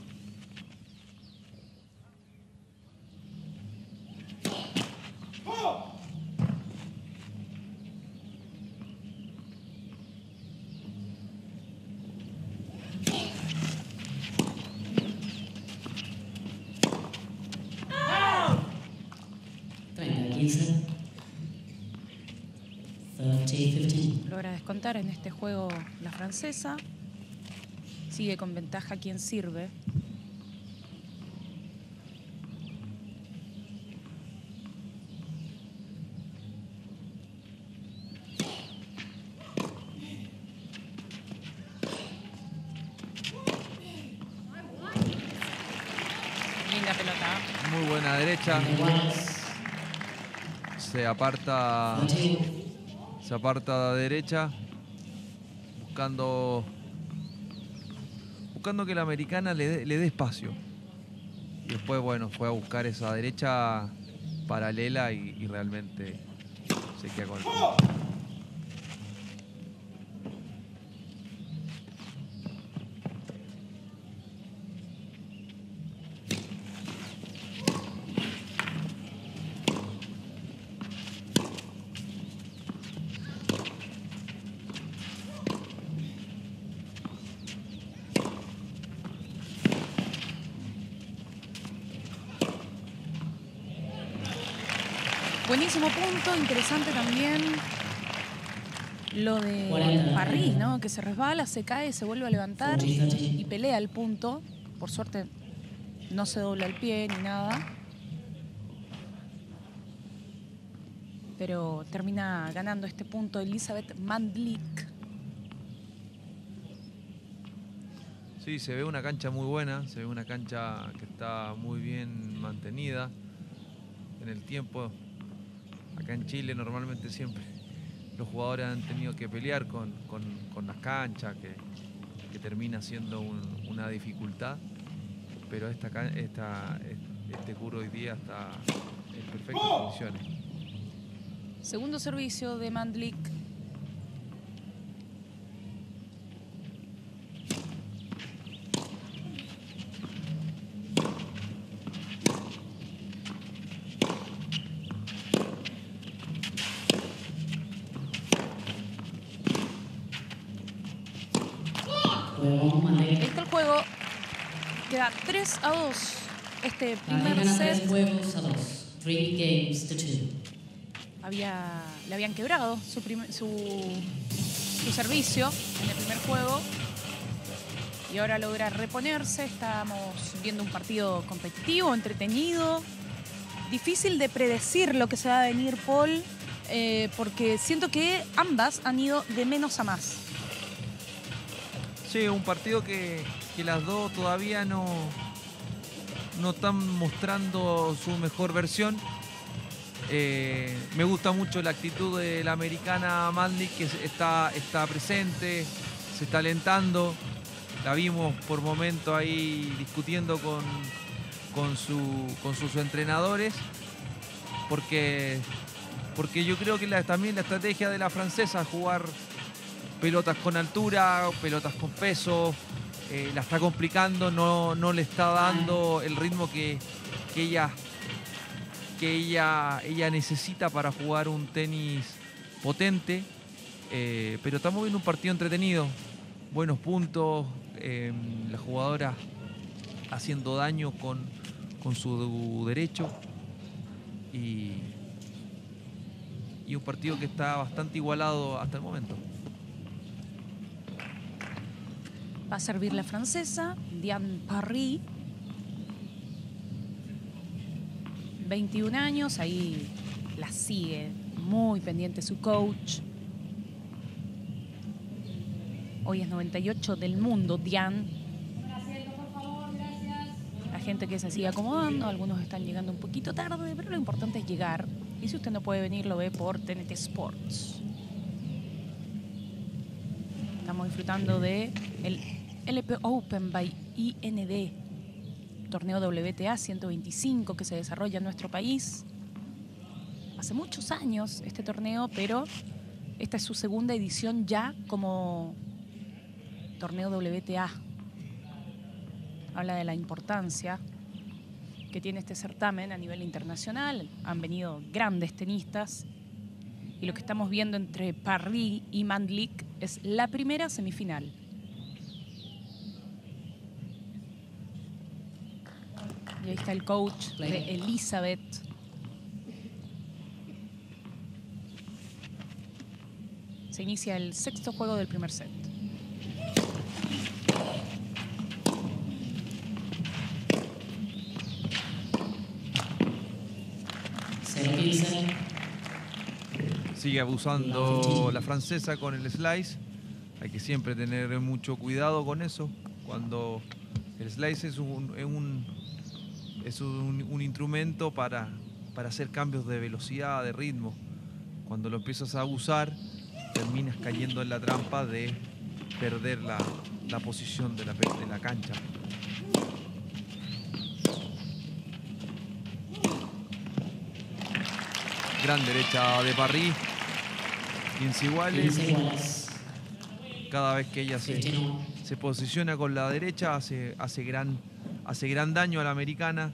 Logra descontar en este juego la francesa. Sigue con ventaja quien sirve. Linda pelota. Muy buena derecha. Se aparta. Se aparta a derecha. Buscando. Buscando que la americana le dé, le dé espacio. Y después, bueno, fue a buscar esa derecha paralela y, y realmente se queda con el punto. Buenísimo punto, interesante también lo de Paris, ¿no? Que se resbala, se cae, se vuelve a levantar y pelea el punto. Por suerte no se dobla el pie ni nada. Pero termina ganando este punto Elizabeth Mandlik. Sí, se ve una cancha muy buena, se ve una cancha que está muy bien mantenida en el tiempo. Acá en Chile normalmente siempre los jugadores han tenido que pelear con, con, con las canchas, que, que termina siendo un, una dificultad, pero esta, esta, este curro hoy día está en perfectas condiciones. Segundo servicio de Mandlik. Está el juego. Queda tres a dos. Este primer set. Había, le habían quebrado su, primer, su, su servicio en el primer juego. Y ahora logra reponerse. Estamos viendo un partido competitivo, entretenido. Difícil de predecir lo que se va a venir, Paul. Eh, porque siento que ambas han ido de menos a más. Sí, un partido que, que las dos todavía no, no están mostrando su mejor versión. Eh, me gusta mucho la actitud de la americana Mandlik, que está, está presente, se está alentando. La vimos por momentos ahí discutiendo con, con, su, con sus entrenadores, porque, porque yo creo que la, también la estrategia de la francesa es jugar pelotas con altura, pelotas con peso, eh, la está complicando, no, no le está dando el ritmo que, que, ella, que ella, ella necesita para jugar un tenis potente, eh, pero estamos viendo un partido entretenido, buenos puntos, eh, la jugadora haciendo daño con, con su derecho y, y un partido que está bastante igualado hasta el momento. Va a servir la francesa, Diane Parry. veintiún años, ahí la sigue muy pendiente su coach. Hoy es noventa y ocho del mundo, Diane. La gente que se sigue acomodando, algunos están llegando un poquito tarde, pero lo importante es llegar. Y si usted no puede venir, lo ve por T N T Sports. Estamos disfrutando de el L P Open by I N D, torneo W T A ciento veinticinco que se desarrolla en nuestro país. Hace muchos años este torneo, pero esta es su segunda edición ya como torneo W T A. Habla de la importancia que tiene este certamen a nivel internacional. Han venido grandes tenistas y lo que estamos viendo entre Parry y Mandlik es la primera semifinal. Y ahí está el coach de Elizabeth. Se inicia el sexto juego del primer set. Sigue abusando la francesa con el slice. Hay que siempre tener mucho cuidado con eso. Cuando el slice es un, es un, es un, un instrumento para, para hacer cambios de velocidad, de ritmo. Cuando lo empiezas a abusar, terminas cayendo en la trampa de perder la, la posición de la, de la cancha. Gran derecha de Parry. quince iguales. Cada vez que ella se, se posiciona con la derecha hace, hace, gran, hace gran daño a la americana.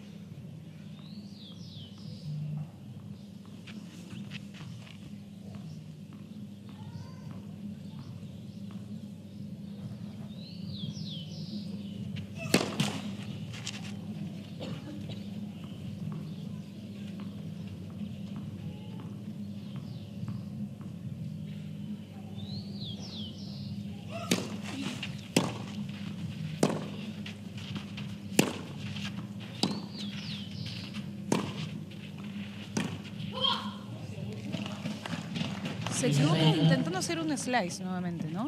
Se equivoca intentando hacer un slice nuevamente, ¿no?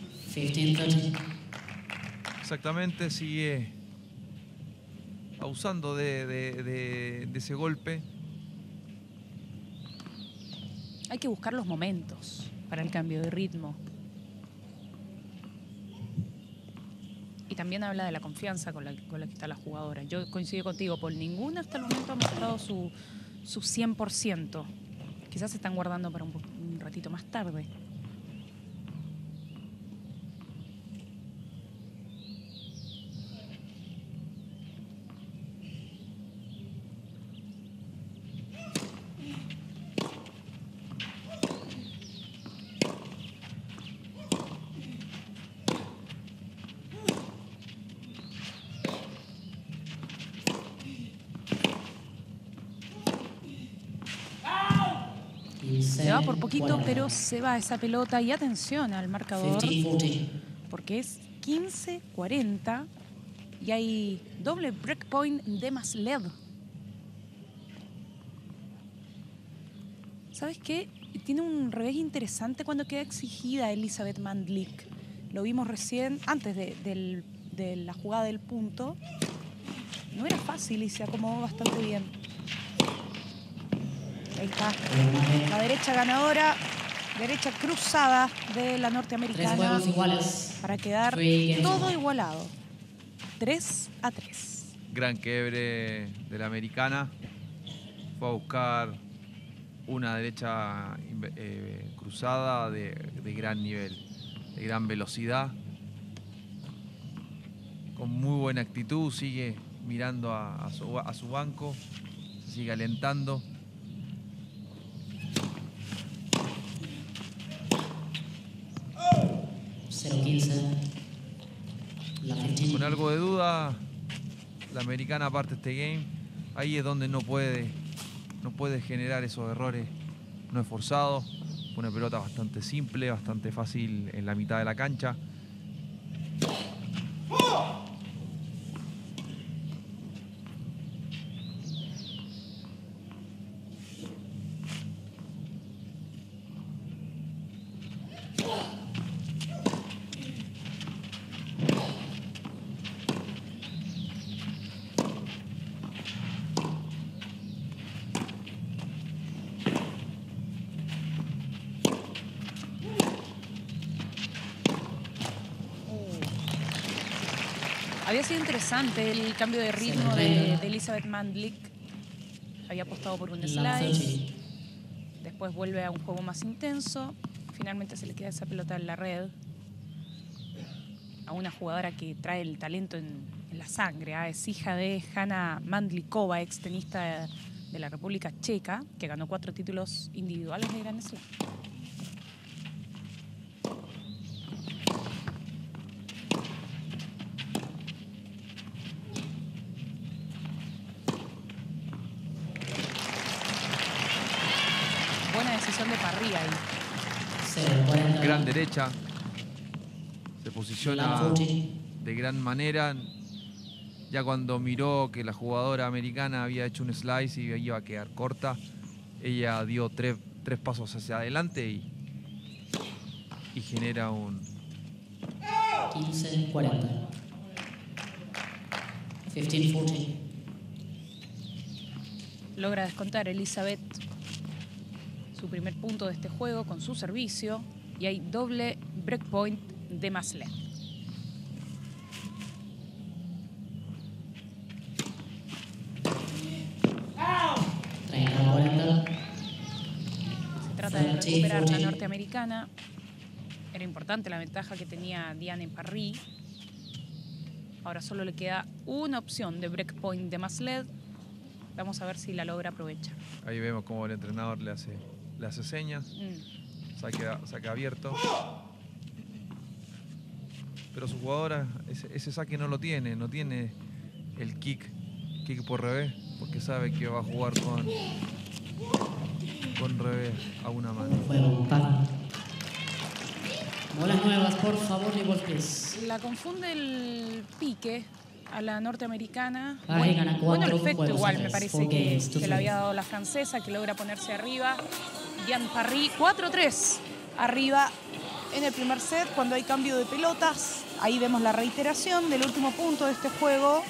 Exactamente, sigue abusando de, de, de, de ese golpe. Hay que buscar los momentos para el cambio de ritmo. Y también habla de la confianza con la, con la que está la jugadora. Yo coincido contigo, Paul. Ninguna hasta el momento ha mostrado su, su cien por ciento. Quizás se están guardando para un, un ratito más tarde. Se va por poquito, pero se va esa pelota. Y atención al marcador, porque es quince cuarenta y hay doble breakpoint de Maslev. ¿Sabes qué? Tiene un revés interesante cuando queda exigida Elizabeth Mandlik. Lo vimos recién, antes de, de, de la jugada del punto. No era fácil y se acomodó bastante bien. Ahí está, la derecha ganadora, derecha cruzada de la norteamericana para quedar todo igualado. tres a tres. Gran quiebre de la americana. Fue a buscar una derecha eh, cruzada de, de gran nivel. de gran velocidad, con muy buena actitud, sigue mirando a, a, su, a su banco, se sigue alentando. cero quince. La quince. Con algo de duda, la americana parte este game. Ahí es donde no puede, no puede generar esos errores no esforzados. Fue una pelota bastante simple, bastante fácil en la mitad de la cancha. Había sido interesante el cambio de ritmo de, de Elizabeth Mandlik. Había apostado por un slice. Después vuelve a un juego más intenso. Finalmente se le queda esa pelota en la red. A una jugadora que trae el talento en, en la sangre. ¿eh? Es hija de Hanna Mandlikova, ex tenista de la República Checa, que ganó cuatro títulos individuales de Grand Slam. Buena decisión de Parry ahí. Gran derecha. Se posiciona de gran manera. Ya cuando miró que la jugadora americana había hecho un slice y iba a quedar corta, ella dio tres, tres pasos hacia adelante y, y genera un... quince cuarenta. quince cuarenta. Logra descontar Elizabeth su primer punto de este juego con su servicio y hay doble breakpoint de Maslet. treinta cuarenta. Se trata de recuperar la norteamericana. Era importante la ventaja que tenía Diane en Parry. Ahora solo le queda una opción de breakpoint de Maslet. Vamos a ver si la logra aprovechar. Ahí vemos cómo el entrenador le hace, le hace señas. Mm. Saque, saque abierto. Pero su jugadora ese, ese saque no lo tiene. No tiene el kick, kick por revés. Porque sabe que va a jugar con, con revés a una mano. Juego par. Bolas nuevas, por favor, y golpes. La confunde el pique a la norteamericana. Parry Bueno, gana bueno cuatro, el efecto juegos igual, a me tres. parece Four que, games to que le three. había dado la francesa, que logra ponerse arriba. Diane Parry, cuatro tres arriba en el primer set cuando hay cambio de pelotas. Ahí vemos la reiteración del último punto de este juego.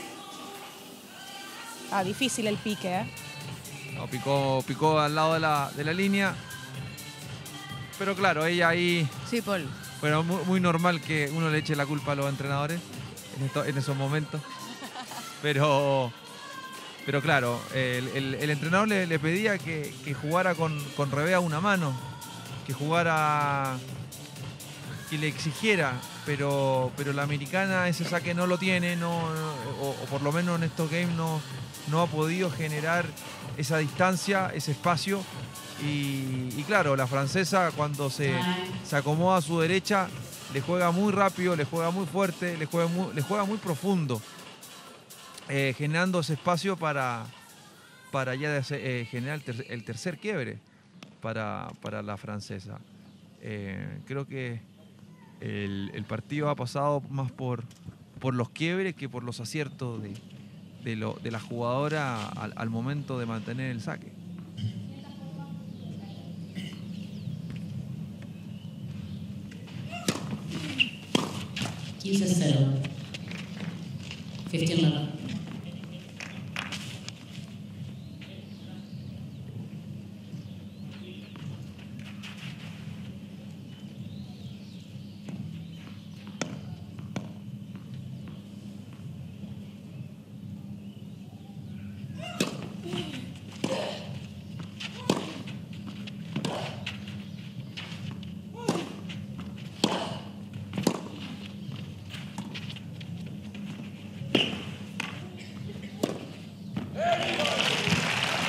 Ah, difícil el pique, ¿eh? No, picó, picó al lado de la, de la línea. Pero claro, ella ahí... Sí, Paul. Bueno, muy, muy normal que uno le eche la culpa a los entrenadores en, esto, en esos momentos. Pero, pero claro, el, el, el entrenador le, le pedía que, que jugara con, con revés a una mano, que jugara, que le exigiera, pero, pero la americana ese saque no lo tiene, no, o, o por lo menos en estos games no, no ha podido generar esa distancia, ese espacio. Y, y claro, la francesa cuando se, se acomoda a su derecha le juega muy rápido, le juega muy fuerte, le juega muy, le juega muy profundo, eh, generando ese espacio para, para ya eh, generar el, ter, el tercer quiebre para, para la francesa. Eh, creo que el, el partido ha pasado más por, por los quiebres que por los aciertos de, de, lo, de la jugadora al, al momento de mantener el saque. quince cero. quince once.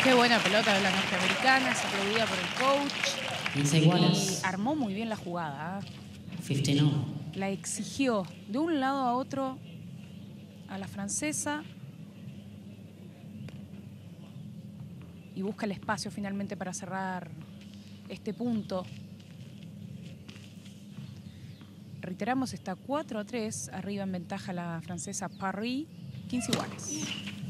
Qué buena pelota de la norteamericana, se aplaudida por el coach. quince Y iguales. armó muy bien la jugada. ¿eh? quince all. La exigió de un lado a otro a la francesa. Y busca el espacio finalmente para cerrar este punto. Reiteramos, está cuatro a tres. Arriba en ventaja la francesa Parry. quince iguales.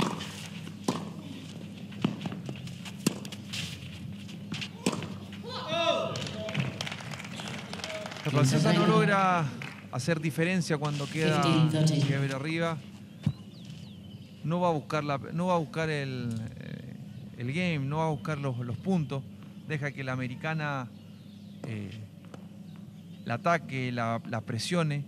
La francesa no logra hacer diferencia cuando queda quiebre arriba. No va a buscar, la, no va a buscar el, eh, el game, no va a buscar los, los puntos. Deja que la americana eh, la ataque, la, la presione.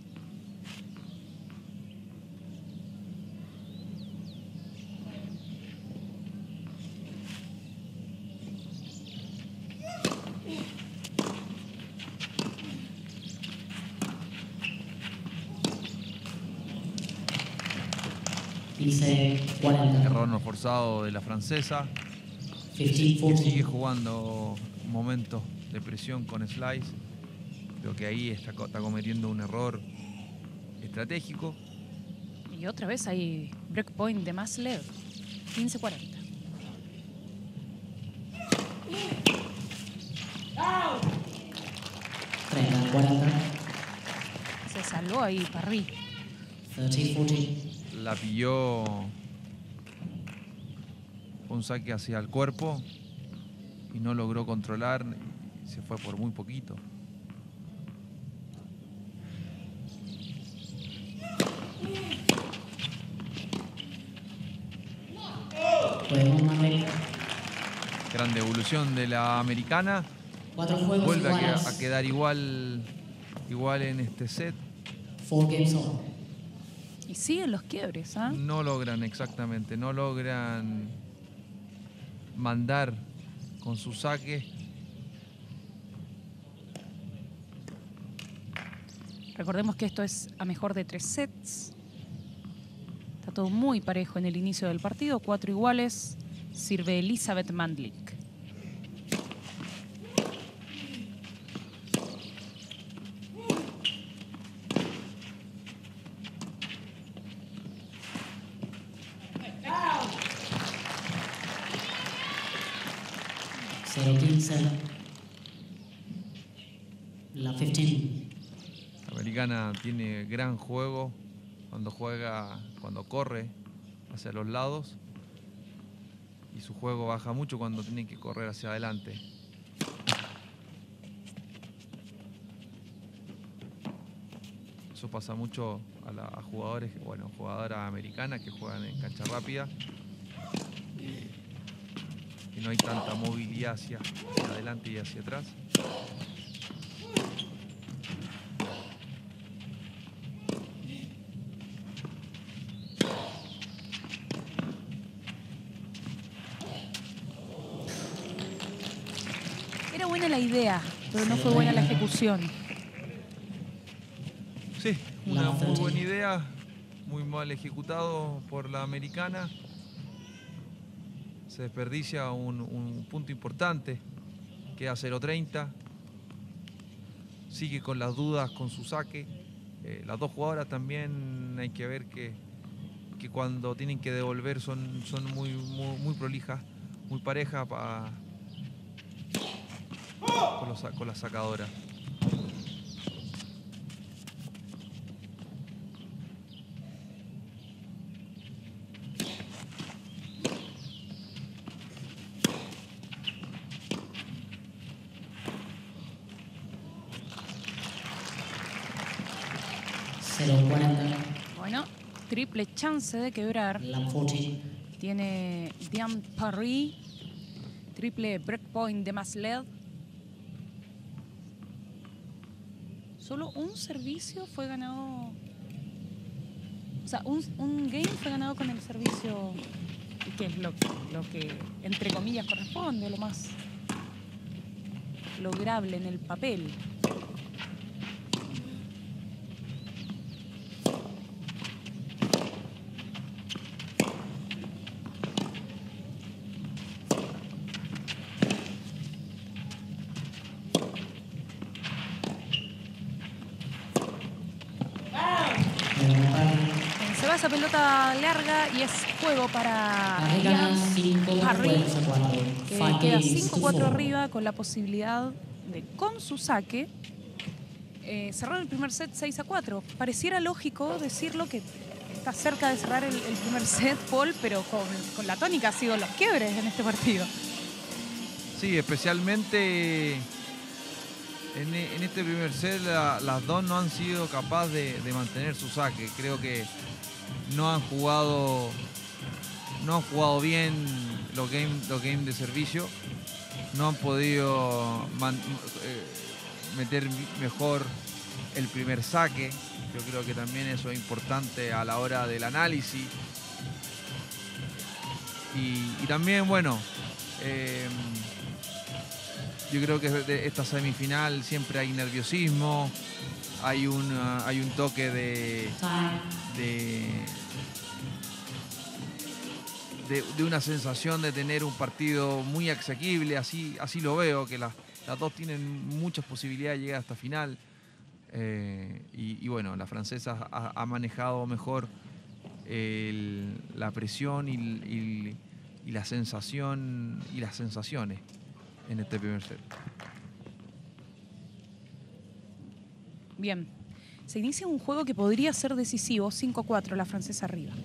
quince cuarenta. Error no forzado de la francesa. quince Que cuarenta. sigue jugando momentos de presión con slice. Creo que ahí está, está cometiendo un error estratégico. Y otra vez hay breakpoint de Maslev. quince cuarenta. treinta cuarenta. Se salvó ahí Parry. treinta cuarenta. La pilló un saque hacia el cuerpo y no logró controlar. Se fue por muy poquito. Juego Marley. Gran devolución de la americana. Cuatro juegos Vuelve a, iguales. que- a quedar igual, igual en este set. Four games all. Y siguen los quiebres, ¿ah? No logran exactamente, no logran mandar con su saque. Recordemos que esto es a mejor de tres sets. Está todo muy parejo en el inicio del partido. Cuatro iguales. Sirve Elizabeth Mandlik. cero quince. La quince. La americana tiene gran juego cuando juega, cuando corre hacia los lados. Y su juego baja mucho cuando tiene que correr hacia adelante. Eso pasa mucho a, la, a jugadores, bueno, jugadoras americanas que juegan en cancha rápida. Y no hay tanta movilidad hacia, hacia adelante y hacia atrás. Era buena la idea, pero no fue buena la ejecución. Sí, una muy buena idea, muy mal ejecutado por la americana. Se desperdicia un, un punto importante, queda cero treinta. Sigue con las dudas con su saque. Eh, las dos jugadoras también hay que ver que, que cuando tienen que devolver son, son muy, muy, muy prolijas, muy parejas pa, con, los, con la sacadora. cero cuarenta. Bueno, triple chance de quebrar. La cuarenta. Tiene Diane Parry. Triple breakpoint de Maslev. Solo un servicio fue ganado. O sea, un, un game fue ganado con el servicio, que es lo, lo que, entre comillas, corresponde, lo más lograble en el papel. va esa pelota larga y es juego para Gana cinco Parry, juegos a cuatro. que Five queda games cinco to cuatro four. arriba con la posibilidad de, con su saque, eh, cerrar el primer set seis a cuatro. Pareciera lógico decirlo que está cerca de cerrar el, el primer set, Paul, pero con, con la tónica ha sido los quiebres en este partido. Sí, especialmente en, en este primer set la, las dos no han sido capaces de, de mantener su saque. Creo que no han jugado no han jugado bien los games los game de servicio. No han podido man, eh, meter mejor el primer saque. Yo creo que también eso es importante a la hora del análisis. Y, y también, bueno, eh, yo creo que de esta semifinal siempre hay nerviosismo, hay, una, hay un toque de, de, de, de una sensación de tener un partido muy asequible, así, así lo veo, que las, las dos tienen muchas posibilidades de llegar a esta final. Eh, y, y bueno, la francesa ha, ha manejado mejor el, la presión y, y, y la sensación y las sensaciones en este primer set. Bien, se inicia un juego que podría ser decisivo, cinco a cuatro, la francesa arriba.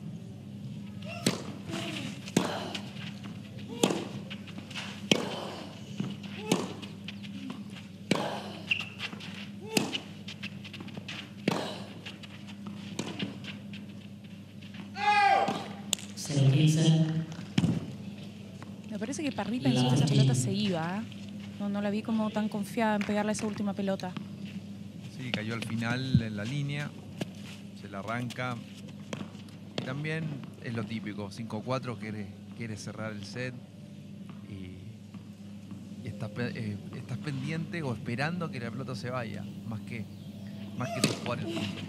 Me parece que Parry pensó que esa pelota se iba, ¿eh? No, no la vi como tan confiada en pegarle esa última pelota. Sí, cayó al final en la línea, se la arranca. Y también es lo típico, cinco a cuatro, quiere, quiere cerrar el set. Y, y estás, eh, estás pendiente o esperando que la pelota se vaya, más que, más que tú jugar el punto.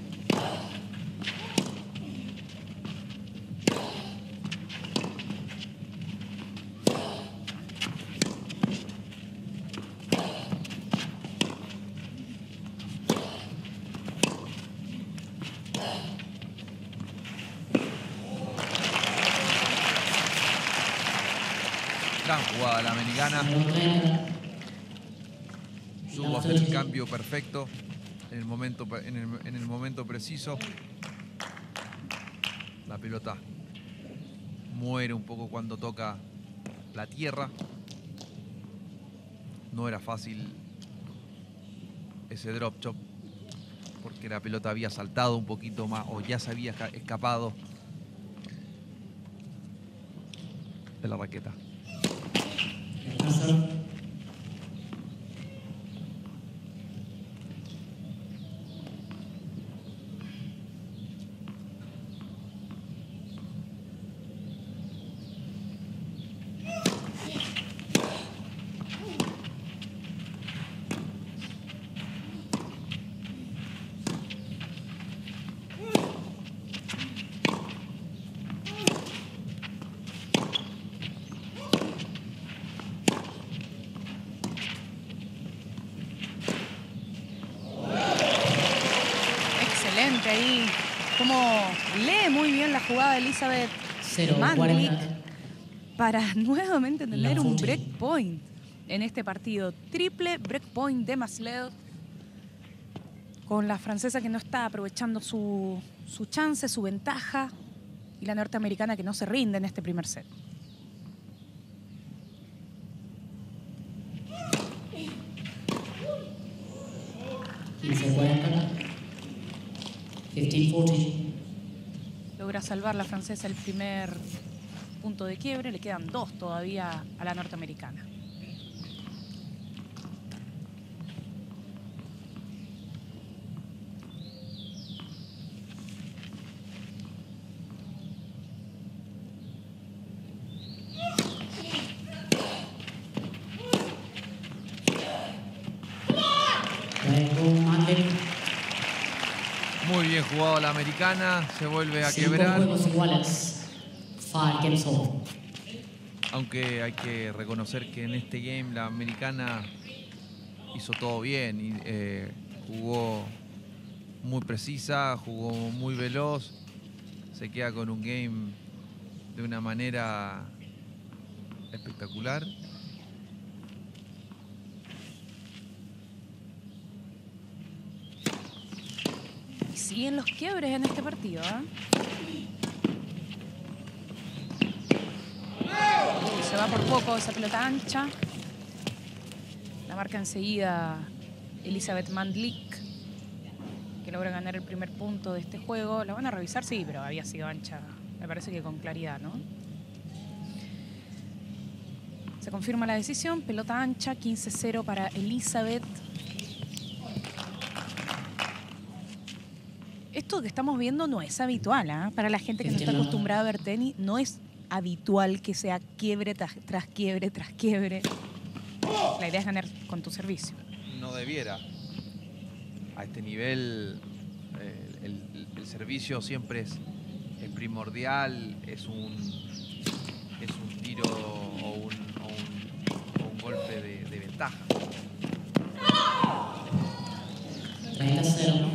Gran jugada la americana. Supo hacer el cambio perfecto en el momento, en el, en el momento preciso. La pelota muere un poco cuando toca la tierra. No era fácil ese drop chop porque la pelota había saltado un poquito más o ya se había escapado de la raqueta. Ahí, como lee muy bien la jugada Elizabeth Mandlik para nuevamente tener un breakpoint en este partido. Triple breakpoint de Maslow con la francesa que no está aprovechando su, su chance, su ventaja, y la norteamericana que no se rinde en este primer set. quince cuarenta. quince cuarenta. Logra salvar la francesa el primer punto de quiebre. Le quedan dos todavía a la norteamericana. Muy bien jugado la americana, se vuelve a quebrar. Aunque hay que reconocer que en este game la americana hizo todo bien. Y, eh, jugó muy precisa, jugó muy veloz se queda con un game de una manera espectacular. Y siguen los quiebres en este partido, ¿eh? Se va por poco esa pelota ancha. La marca enseguida Elizabeth Mandlik, que logra ganar el primer punto de este juego. La van a revisar, sí, pero había sido ancha, me parece que con claridad, ¿no? Se confirma la decisión, pelota ancha, quince cero para Elizabeth. Esto que estamos viendo no es habitual, ¿eh? Para la gente que no está acostumbrada a ver tenis, no es habitual que sea quiebre tras, tras quiebre tras quiebre. La idea es ganar con tu servicio. No debiera. A este nivel eh, el, el, el servicio siempre es, es primordial, es un, es un tiro o un, o un, o un golpe de, de ventaja. treinta cero.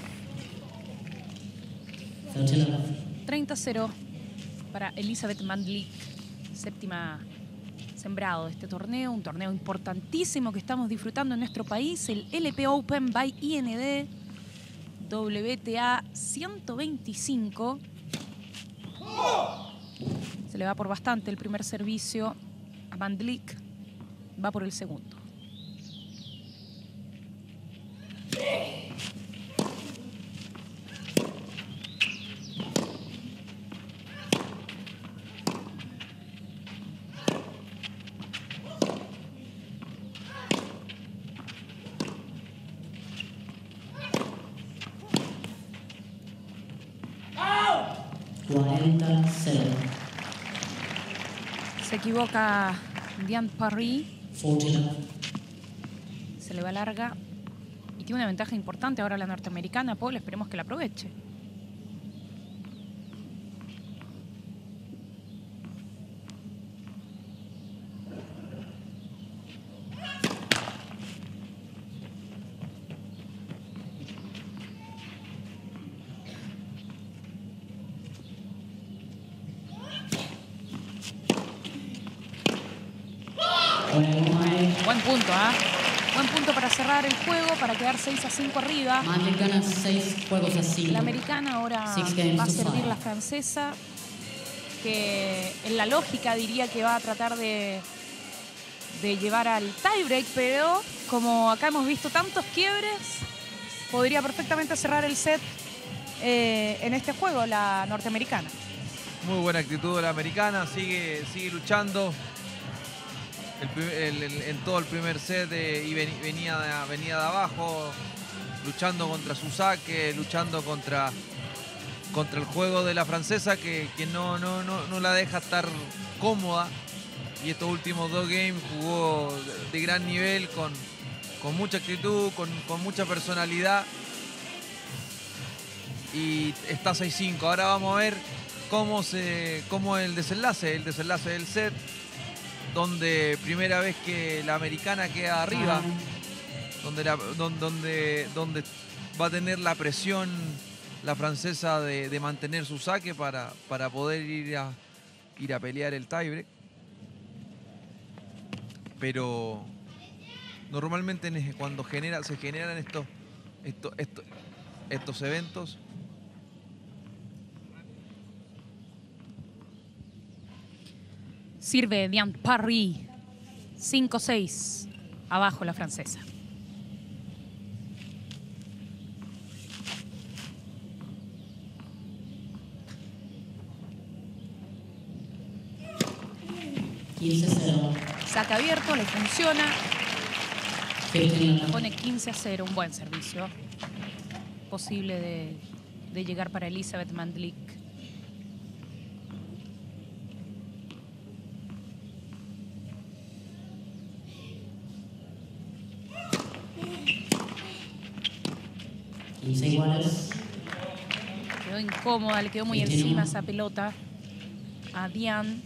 treinta cero para Elizabeth Mandlik, séptima sembrado de este torneo, un torneo importantísimo que estamos disfrutando en nuestro país, el L P Open by I N D, W T A ciento veinticinco. Se le va por bastante el primer servicio a Mandlik, va por el segundo. cuarenta cero. Se equivoca Diane Parry. cuarenta. Se le va larga y tiene una ventaja importante ahora la norteamericana. Paul, esperemos que la aproveche. Buen punto, ¿ah? ¿eh? Buen punto para cerrar el juego, para quedar seis a cinco arriba. Mandlik gana seis juegos a cinco. La americana ahora va a servir la francesa, que en la lógica diría que va a tratar de, de llevar al tiebreak, pero como acá hemos visto tantos quiebres, podría perfectamente cerrar el set eh, en este juego, la norteamericana. Muy buena actitud de la americana, sigue, sigue luchando. El, el, el, en todo el primer set eh, y ven, venía, de, venía de abajo, luchando contra su saque, luchando contra, contra el juego de la francesa que, que no, no, no, no la deja estar cómoda. Y estos últimos dos games jugó de, de gran nivel, con, con mucha actitud, con, con mucha personalidad. Y está seis cinco. Ahora vamos a ver cómo, se, cómo el desenlace, el desenlace del set, donde primera vez que la americana queda arriba, donde, la, donde, donde va a tener la presión la francesa de, de mantener su saque para, para poder ir a, ir a pelear el tiebreak. Pero normalmente cuando genera, se generan estos, estos, estos, estos eventos, sirve Diane Parry, cinco seis, abajo la francesa. quince cero. Saca abierto, le funciona. quince. Pone quince a cero, un buen servicio. Posible de, de llegar para Elizabeth Mandlik. quince iguales. Quedó incómoda, le quedó muy veintiuno. encima esa pelota a Diane.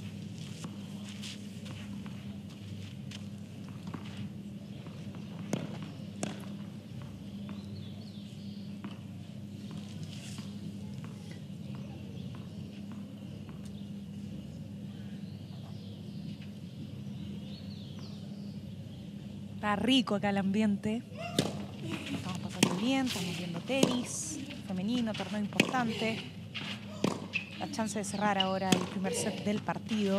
Está rico acá el ambiente. Estamos pasando bien, estamos viendo tenis femenino, torneo importante. La chance de cerrar ahora el primer set del partido.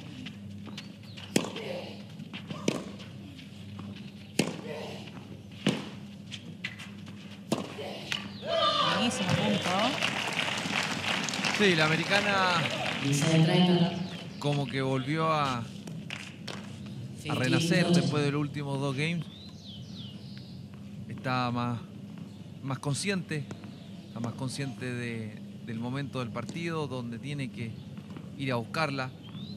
Buenísimo punto. Sí, la americana como que volvió a, a renacer después de los últimos dos games. Está más, más consciente, está más consciente de, del momento del partido, donde tiene que ir a buscarla.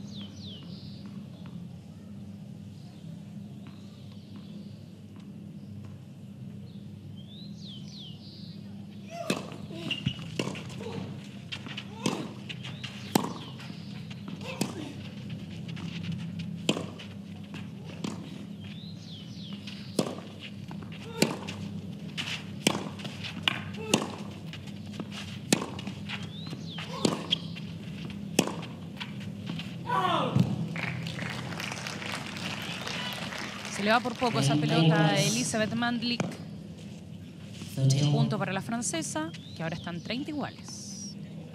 Se le va por poco esa pelota a Elizabeth Mandlik. Punto para la francesa, que ahora están treinta iguales.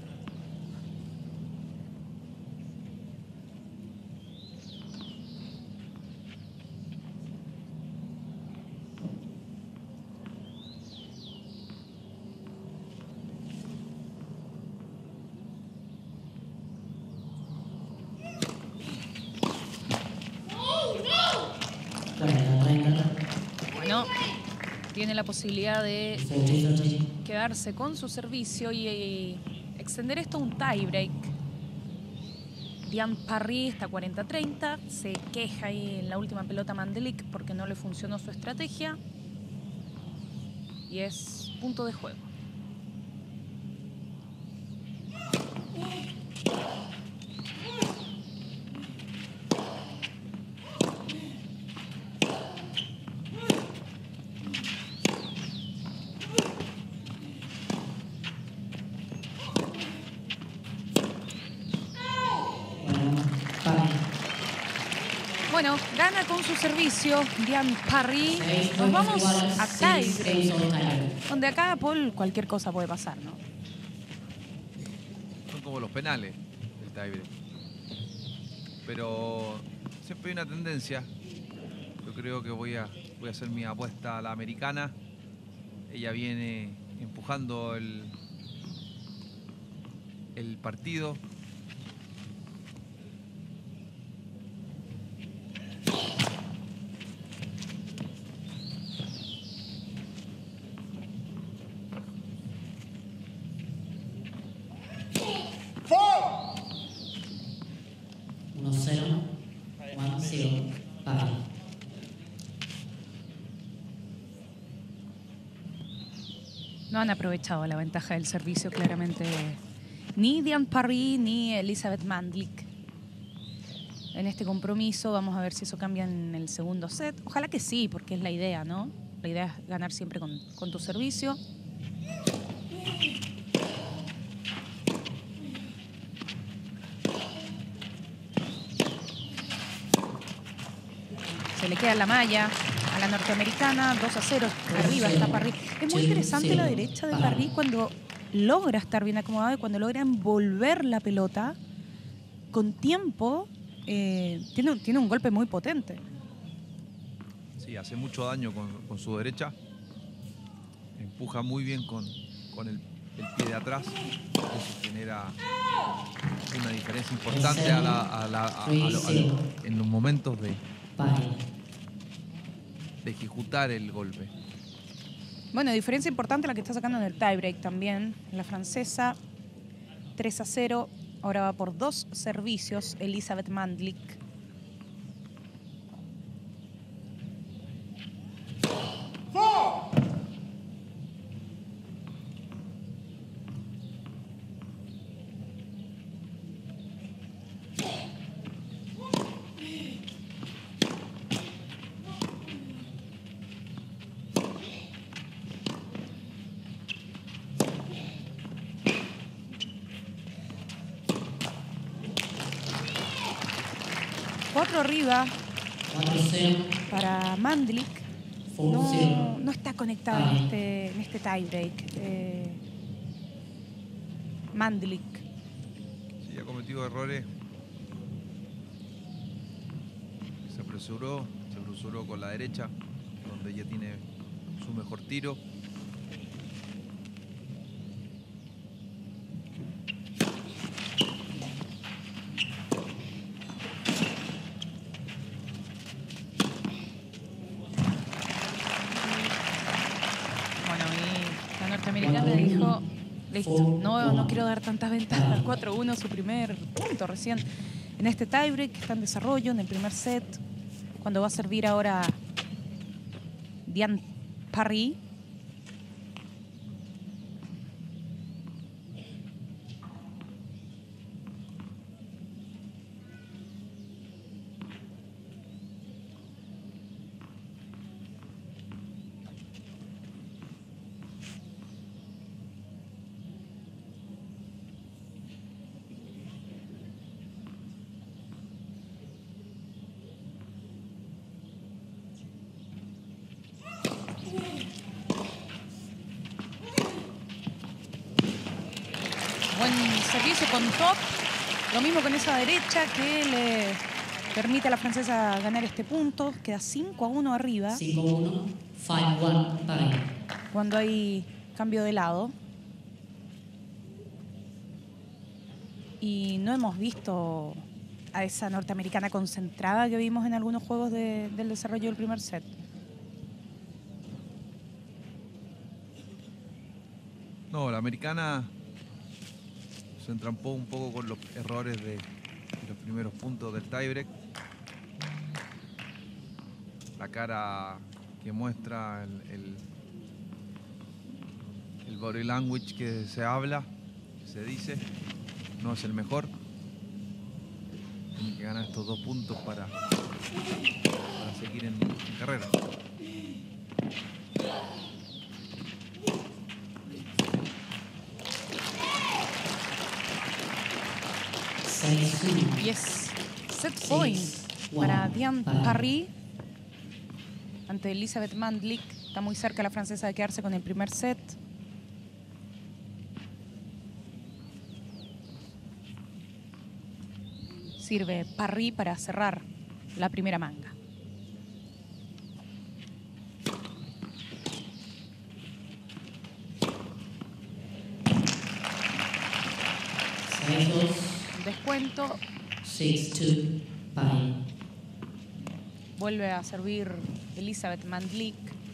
Bueno, tiene la posibilidad de quedarse con su servicio y, y extender esto a un tiebreak. Diane Parry está cuarenta a treinta, se queja ahí en la última pelota Mandlik porque no le funcionó su estrategia y es punto de juego. Bueno, gana con su servicio Diane Parry. Nos vamos a tiebreak, donde acá, Paul, cualquier cosa puede pasar, ¿no? Son como los penales del tiebreak. Pero siempre hay una tendencia. Yo creo que voy a, voy a hacer mi apuesta a la americana. Ella viene empujando el, el partido. No han aprovechado la ventaja del servicio, claramente, ni Diane Parry ni Elizabeth Mandlik. En este compromiso vamos a ver si eso cambia en el segundo set. Ojalá que sí, porque es la idea, ¿no? La idea es ganar siempre con, con tu servicio. Se le queda la malla a la norteamericana, dos a cero, arriba está Parry. Es muy interesante la derecha de Parry cuando logra estar bien acomodado y cuando logra envolver la pelota con tiempo, eh, tiene, tiene un golpe muy potente. Sí, hace mucho daño con, con su derecha. Empuja muy bien con, con el, el pie de atrás. Eso genera una diferencia importante a la, a la, a, a lo, a lo, en los momentos de, de ejecutar el golpe. Bueno, diferencia importante la que está sacando en el tiebreak también. La francesa, tres a cero. Ahora va por dos servicios Elizabeth Mandlik. Cuatro arriba para Mandlik. No, no está conectada en este, en este tiebreak. Eh, Mandlik. Sí, ha cometido errores. Se apresuró, se apresuró con la derecha, donde ella tiene su mejor tiro. Norteamericana dijo, listo, no, no quiero dar tantas ventajas. cuatro uno, su primer punto recién en este tiebreak que está en desarrollo en el primer set, cuando va a servir ahora Diane Parry. Buen servicio con top. Lo mismo con esa derecha que le permite a la francesa ganar este punto. Queda cinco a uno arriba. cinco a uno, cinco a uno, Parry. Cuando hay cambio de lado. Y no hemos visto a esa norteamericana concentrada que vimos en algunos juegos de, del desarrollo del primer set. No, la americana se entrampó un poco con los errores de, de los primeros puntos del tiebreak. La cara que muestra el, el, el body language que se habla, que se dice, no es el mejor. Tienen que ganar estos dos puntos para, para seguir en, en carrera. Y es set point para Diane Parry ante Elizabeth Mandlik. Está muy cerca la francesa de quedarse con el primer set. Sirve Parry para cerrar la primera manga. Descuento. seis dos, Parry. Vuelve a servir Elizabeth Mandlik.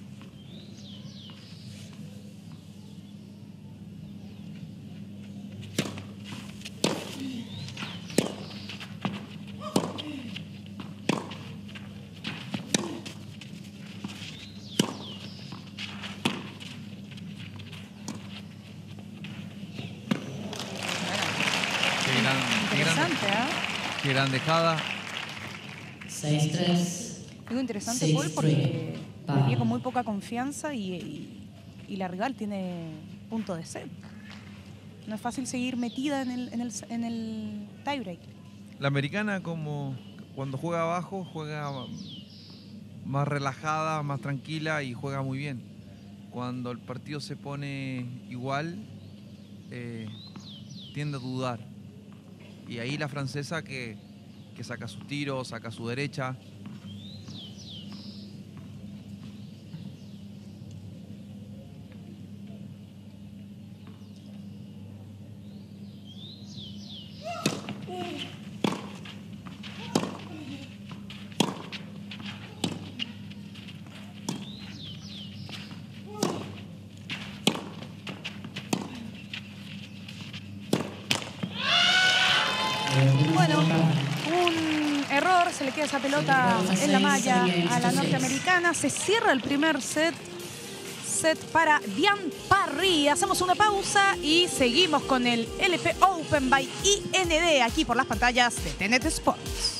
Interesante, ¿eh? Qué gran dejada. seis tres. Digo interesante, Paul, porque venía con muy poca confianza y, y, y la rival tiene punto de set. No es fácil seguir metida en el, en el, en el tiebreak. La americana, como cuando juega abajo, juega más relajada, más tranquila y juega muy bien. Cuando el partido se pone igual, eh, tiende a dudar. Y ahí la francesa que, que saca sus tiros, saca su derecha. Bueno, un error, se le queda esa pelota en la malla a la norteamericana. Se cierra el primer set. Set para Diane Parry. Hacemos una pausa y seguimos con el L P Open by I N D aquí por las pantallas de T N T Sports.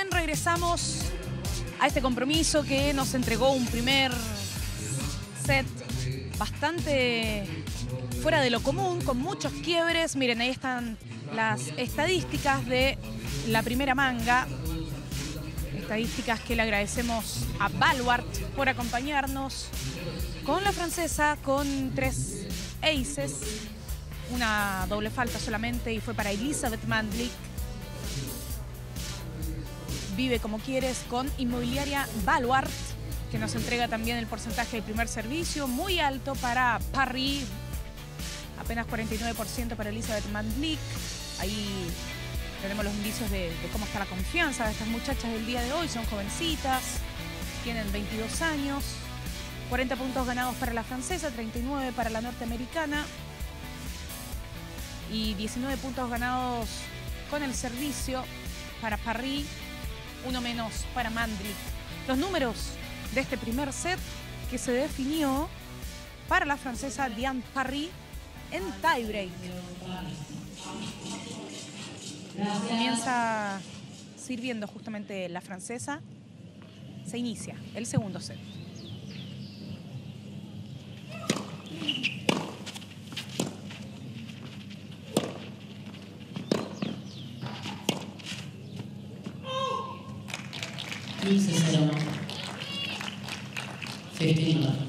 Bien, regresamos a este compromiso que nos entregó un primer set bastante fuera de lo común, con muchos quiebres. Miren, ahí están las estadísticas de la primera manga. Estadísticas que le agradecemos a Baluart por acompañarnos. Con la francesa con tres aces. Una doble falta solamente y fue para Elisabeth Mandlik. Vive como quieres con Inmobiliaria Baluart, que nos entrega también el porcentaje del primer servicio. Muy alto para Parry. Apenas cuarenta y nueve por ciento para Elisabeth Mandlik. Ahí tenemos los indicios de, de cómo está la confianza de estas muchachas del día de hoy. Son jovencitas, tienen veintidós años. cuarenta puntos ganados para la francesa, treinta y nueve para la norteamericana. Y diecinueve puntos ganados con el servicio para Parry. Uno menos para Mandlik. Los números de este primer set que se definió para la francesa Diane Parry en tiebreak. Comienza sirviendo justamente la francesa. Se inicia el segundo set. quince cero. quince love.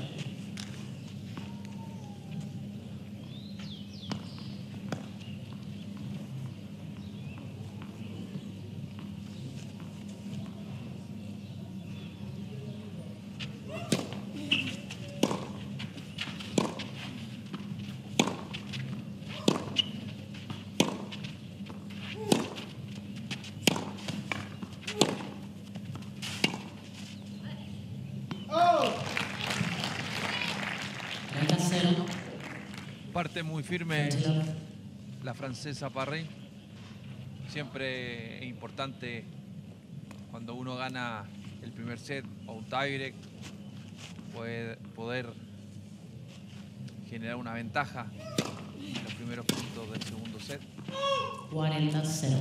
Parte muy firme la francesa Parry. Siempre es importante cuando uno gana el primer set o un tiebreak poder, poder generar una ventaja en los primeros puntos del segundo set. cuarenta cero.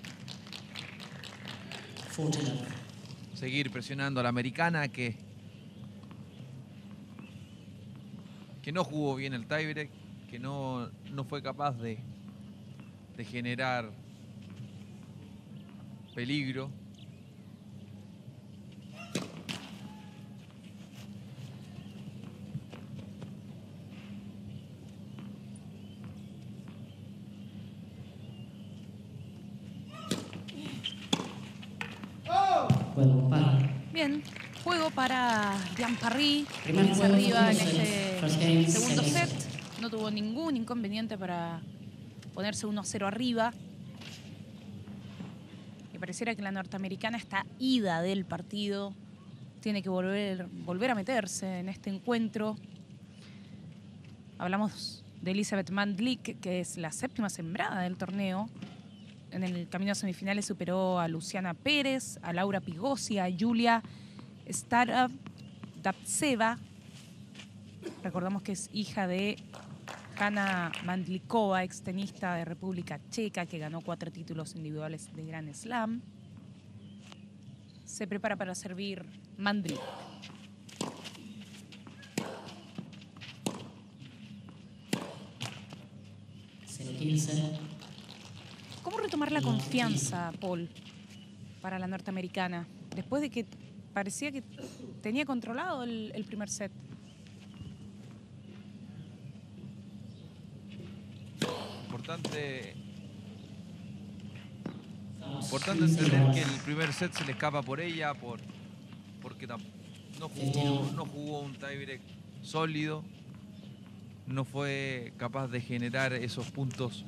cuarenta love. Seguir presionando a la americana que, que no jugó bien el tiebreak, que no, no fue capaz de, de generar peligro. Juego para. Bien, juego para Diane Parry. Primer Comienza juego, arriba en segundo este set. First game, segundo second set. set. No tuvo ningún inconveniente para ponerse uno a cero arriba. Y pareciera que la norteamericana está ida del partido. Tiene que volver, volver a meterse en este encuentro. Hablamos de Elisabeth Mandlik, que es la séptima sembrada del torneo. En el camino a semifinales superó a Luciana Pérez, a Laura Pigosi, a Julia Staravdavtseva. Recordamos que es hija de Hanna Mandlikova, extenista de República Checa, que ganó cuatro títulos individuales de Grand Slam. Se prepara para servir Mandlik. cero quince. ¿Cómo retomar la confianza, Paul, para la norteamericana? Después de que parecía que tenía controlado el, el primer set. Importante, importante entender que el primer set se le escapa por ella, por, porque no jugó, no jugó un tiebreak sólido, no fue capaz de generar esos puntos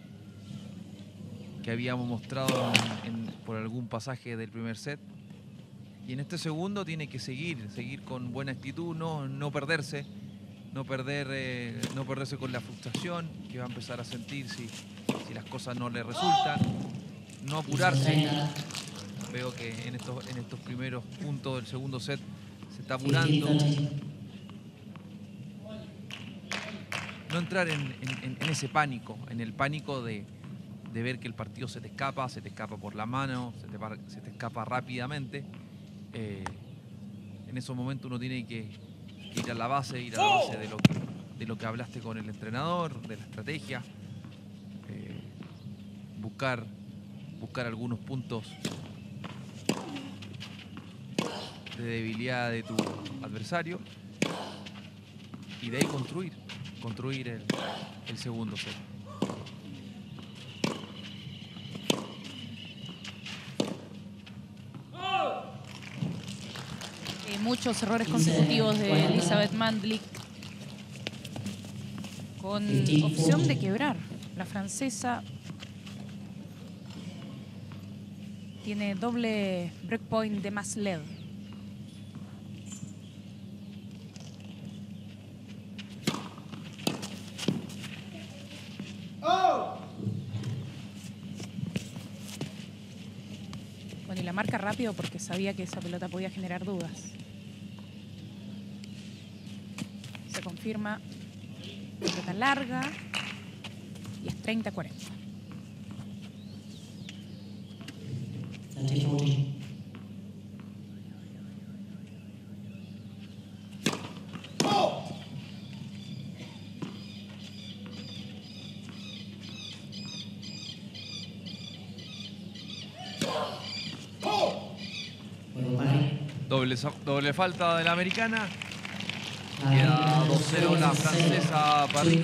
que habíamos mostrado en, en, por algún pasaje del primer set. Y en este segundo tiene que seguir, seguir con buena actitud, no, no perderse, no, perder, eh, no perderse con la frustración que va a empezar a sentir si, si las cosas no le resultan, no apurarse. Veo que en estos, en estos primeros puntos del segundo set se está apurando. No entrar en, en, en ese pánico, en el pánico de, de ver que el partido se te escapa, se te escapa por la mano, se te, se te escapa rápidamente. Eh, en esos momentos uno tiene que, que ir a la base, ir a la base de lo que, de lo que hablaste con el entrenador, de la estrategia, eh, buscar, buscar algunos puntos de debilidad de tu adversario y de ahí construir, construir el, el segundo set. Eh, muchos errores consecutivos de Elizabeth Mandlik, con opción de quebrar. La francesa tiene doble breakpoint de más L E D. Bueno, y la marca rápido porque sabía que esa pelota podía generar dudas. Se confirma. Pelota larga. Y es treinta cuarenta. Doble, doble falta de la americana. Queda dos cero la francesa Parry,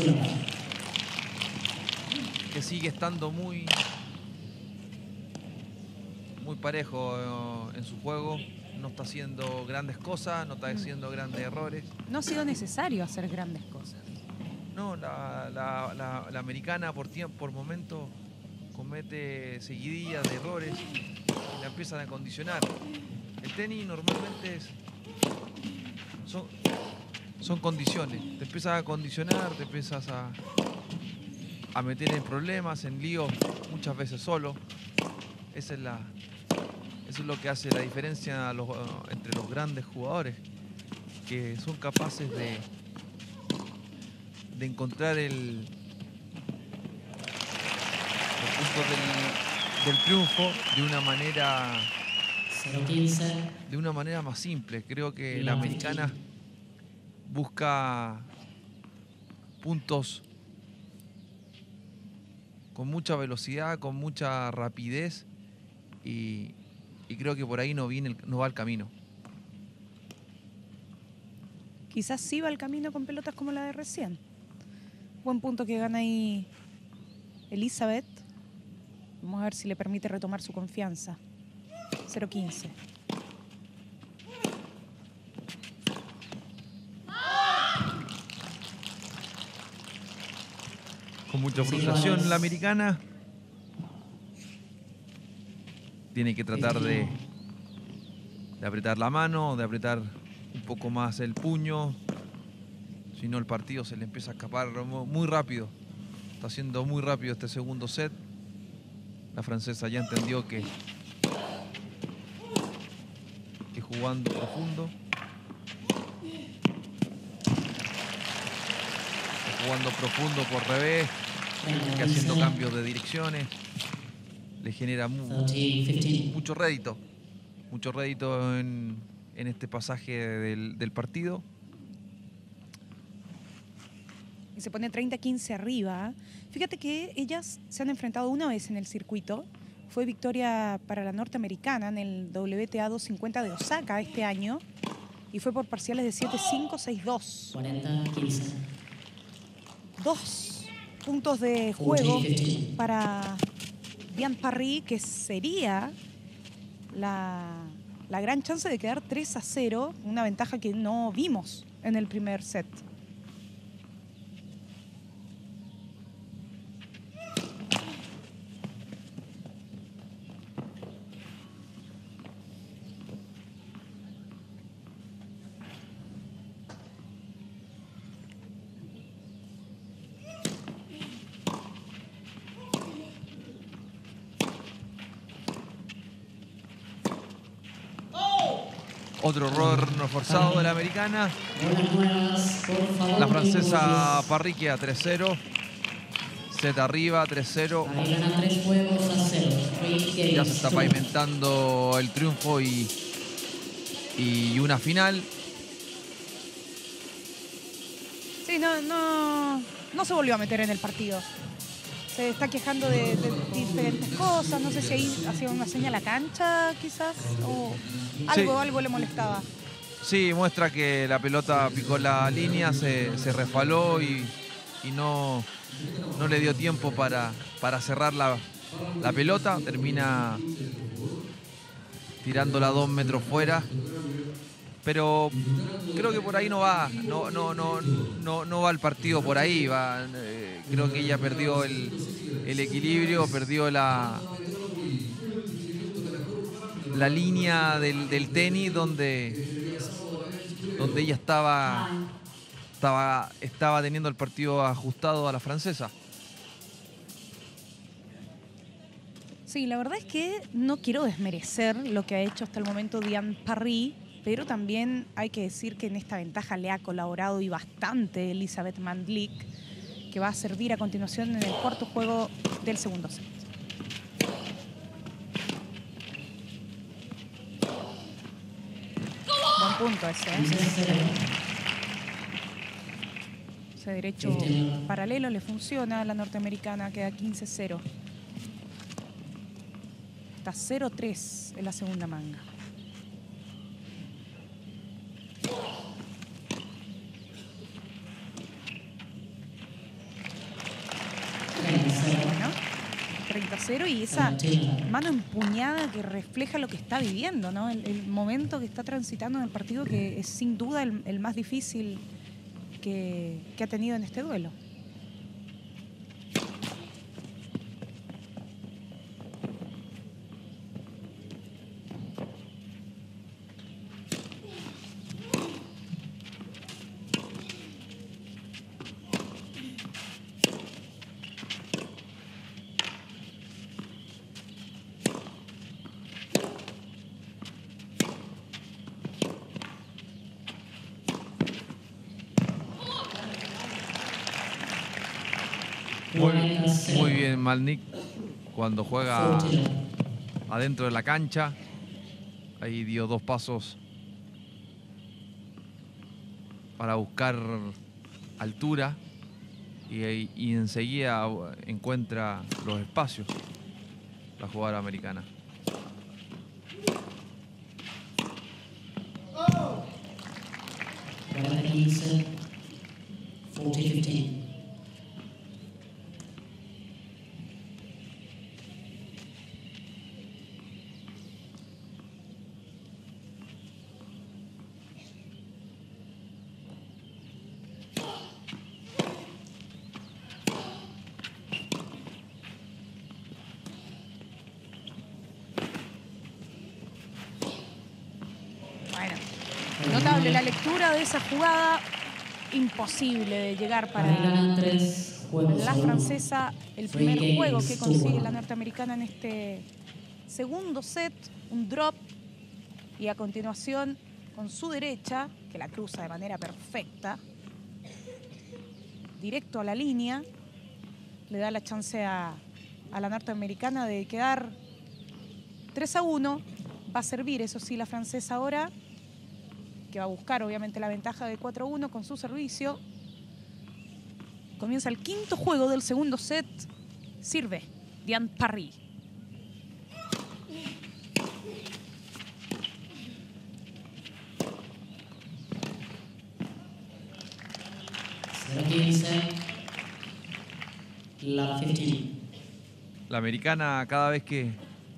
que sigue estando muy muy parejo en su juego. No está haciendo grandes cosas, no está haciendo grandes errores. No ha sido necesario hacer grandes cosas. No, la, la, la, la americana por tiempo, por momento comete seguidillas de errores y la empiezan a condicionar. El tenis normalmente es, son, son condiciones. Te empiezas a condicionar, te empiezas a, a meter en problemas, en líos, muchas veces solo. Esa es la, eso es lo que hace la diferencia los, entre los grandes jugadores, que son capaces de, de encontrar el, los puntos del, del triunfo de una manera de una manera más simple. Creo que la americana busca puntos con mucha velocidad, con mucha rapidez y, y creo que por ahí no, viene el, no va el camino. Quizás sí va el camino con pelotas como la de recién. Buen punto que gana ahí Elizabeth. Vamos a ver si le permite retomar su confianza. cero quince. Con mucha frustración la americana. Tiene que tratar de, de apretar la mano, de apretar un poco más el puño. Si no, el partido se le empieza a escapar muy rápido. Está haciendo muy rápido este segundo set. La francesa ya entendió que que jugando profundo, jugando profundo por revés, que haciendo cambios de direcciones, le genera mu mucho rédito, mucho rédito en, en este pasaje del, del partido. Y se pone treinta quince arriba. Fíjate que ellas se han enfrentado una vez en el circuito. Fue victoria para la norteamericana en el W T A doscientos cincuenta de Osaka este año. Y fue por parciales de siete cinco, seis dos. cuarenta quince. Dos puntos de juego para Diane Parry, que sería la, la gran chance de quedar tres a cero. Una ventaja que no vimos en el primer set. Otro error no forzado de la americana. La francesa Parry queda tres cero. set arriba, tres cero. Ahí ganan tres juegos a cero. Ya se está pavimentando el triunfo y, y una final. Sí, no, no, no se volvió a meter en el partido. Se está quejando de, de diferentes cosas. No sé si ahí hacía una señal a la cancha, quizás, o algo, Sí. algo le molestaba. Sí, muestra que la pelota picó la línea, se, se resbaló y, y no, no le dio tiempo para, para cerrar la, la pelota. Termina tirándola dos metros fuera. Pero creo que por ahí no va, no, no, no, no, no va el partido por ahí. Va, eh, creo que ella perdió el, el equilibrio, perdió la, la línea del, del tenis donde, donde ella estaba, estaba, estaba teniendo el partido ajustado a la francesa. Sí, la verdad es que no quiero desmerecer lo que ha hecho hasta el momento Diane Parry, pero también hay que decir que en esta ventaja le ha colaborado y bastante Elizabeth Mandlik, que va a servir a continuación en el cuarto juego del segundo set. Buen punto ese, ¿eh? Ese derecho paralelo le funciona a la norteamericana, queda quince cero. Está cero tres en la segunda manga. Bueno, treinta cero y esa mano empuñada que refleja lo que está viviendo, ¿no? El, el momento que está transitando en el partido, que es sin duda el, el más difícil que, que ha tenido en este duelo. Muy, muy bien Mandlik cuando juega adentro de la cancha. Ahí dio dos pasos para buscar altura y, y enseguida encuentra los espacios la jugadora americana. quince, cuarenta quince. Notable la lectura de esa jugada, imposible de llegar para la francesa. El primer juego que consigue la norteamericana en este segundo set, un drop, y a continuación con su derecha, que la cruza de manera perfecta, directo a la línea, le da la chance a, a la norteamericana de quedar tres a uno. Va a servir, eso sí, la francesa ahora, que va a buscar obviamente la ventaja de cuatro a uno con su servicio. Comienza el quinto juego del segundo set. Sirve Diane Parry. La quince. La americana, cada vez que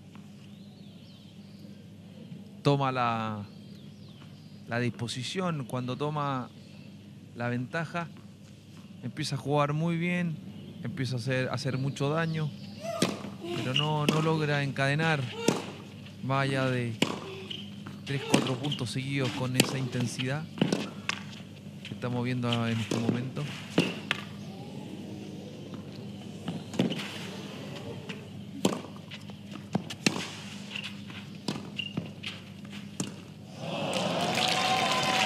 toma la, la disposición, cuando toma la ventaja, empieza a jugar muy bien, empieza a hacer, a hacer mucho daño, pero no, no logra encadenar más allá de tres, cuatro puntos seguidos con esa intensidad que estamos viendo en este momento.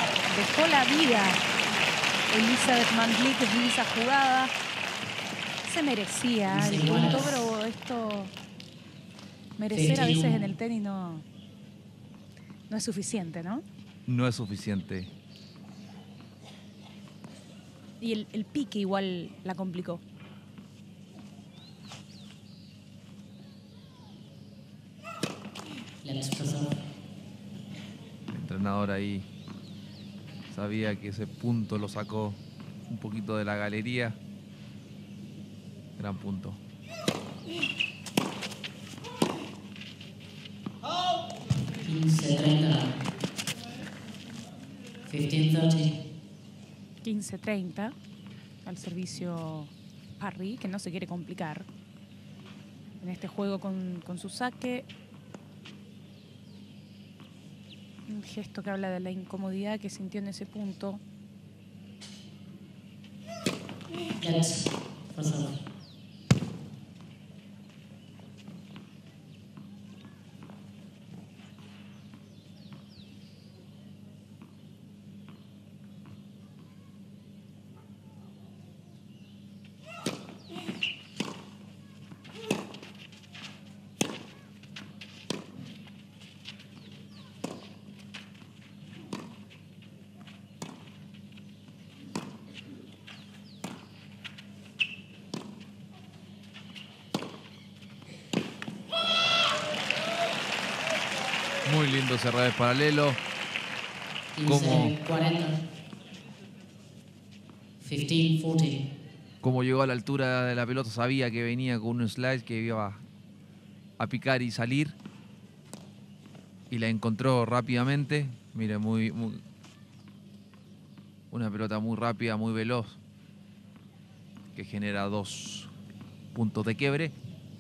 Dejó la vida Elizabeth Mandlik en esa jugada. se merecía el punto, pero esto... Merecer a veces en el tenis no, no es suficiente, ¿no? No es suficiente. Y el, el pique igual la complicó. El entrenador ahí sabía que ese punto lo sacó un poquito de la galería. Gran punto. quince treinta. quince treinta. Al servicio Parry, que no se quiere complicar en este juego con, con su saque. Un gesto que habla de la incomodidad que sintió en ese punto. Yes. For serve. Muy lindo ese revés paralelo. Como, cuarenta. quince cuarenta. como llegó a la altura de la pelota, sabía que venía con un slide que iba a picar y salir. Y la encontró rápidamente. Mire, muy, muy una pelota muy rápida, muy veloz, que genera dos puntos de quiebre.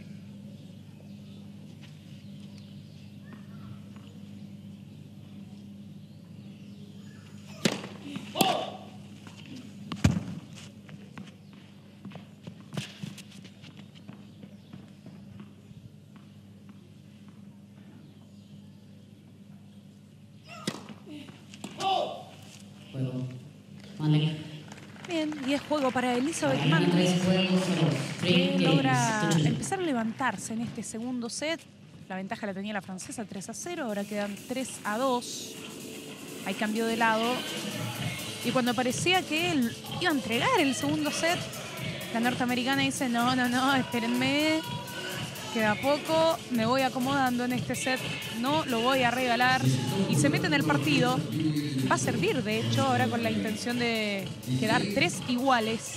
Bien, y es juego para Elizabeth Manley, que logra empezar a levantarse en este segundo set. La ventaja la tenía la francesa, tres a cero, ahora quedan tres a dos. Hay cambio de lado. Y cuando parecía que él iba a entregar el segundo set, la norteamericana dice, no, no, no, espérenme, queda poco, me voy acomodando en este set, no lo voy a regalar. Y se mete en el partido. Va a servir, de hecho, ahora con la intención de quedar tres iguales.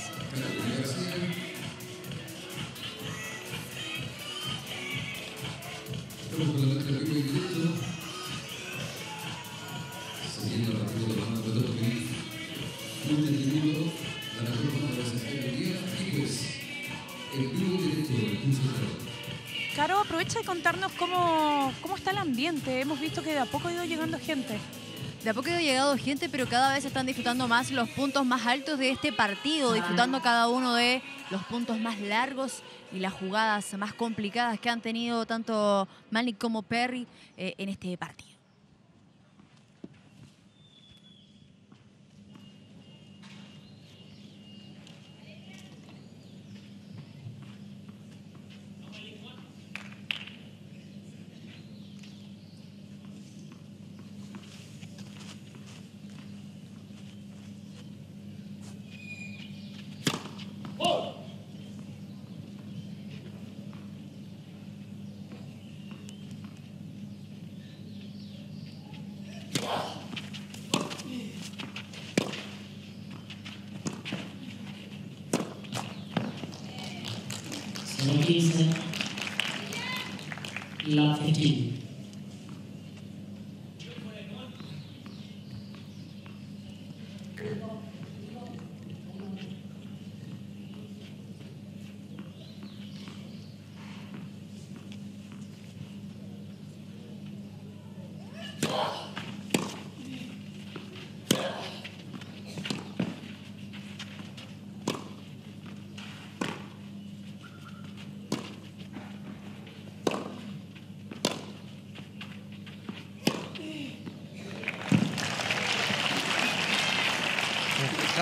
Caro, aprovecha de contarnos cómo, cómo está el ambiente. Hemos visto que de a poco ha ido llegando gente. De a poco ha llegado gente, pero cada vez están disfrutando más los puntos más altos de este partido, disfrutando cada uno de los puntos más largos y las jugadas más complicadas que han tenido tanto Manley como Perry eh, en este partido. quince. La quince.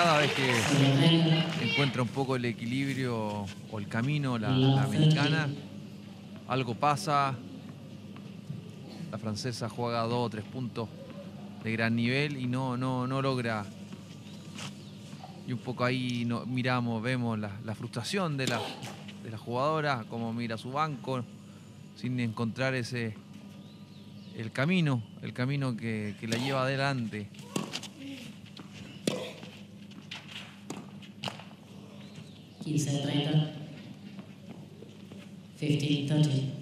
cada vez que encuentra un poco el equilibrio o el camino la, la americana, algo pasa. La francesa juega dos o tres puntos de gran nivel y no, no, no logra. Y un poco ahí no, miramos, vemos la, la frustración de la, de la jugadora, cómo mira su banco, sin encontrar ese el camino, el camino que, que la lleva adelante. quince treinta. quince treinta.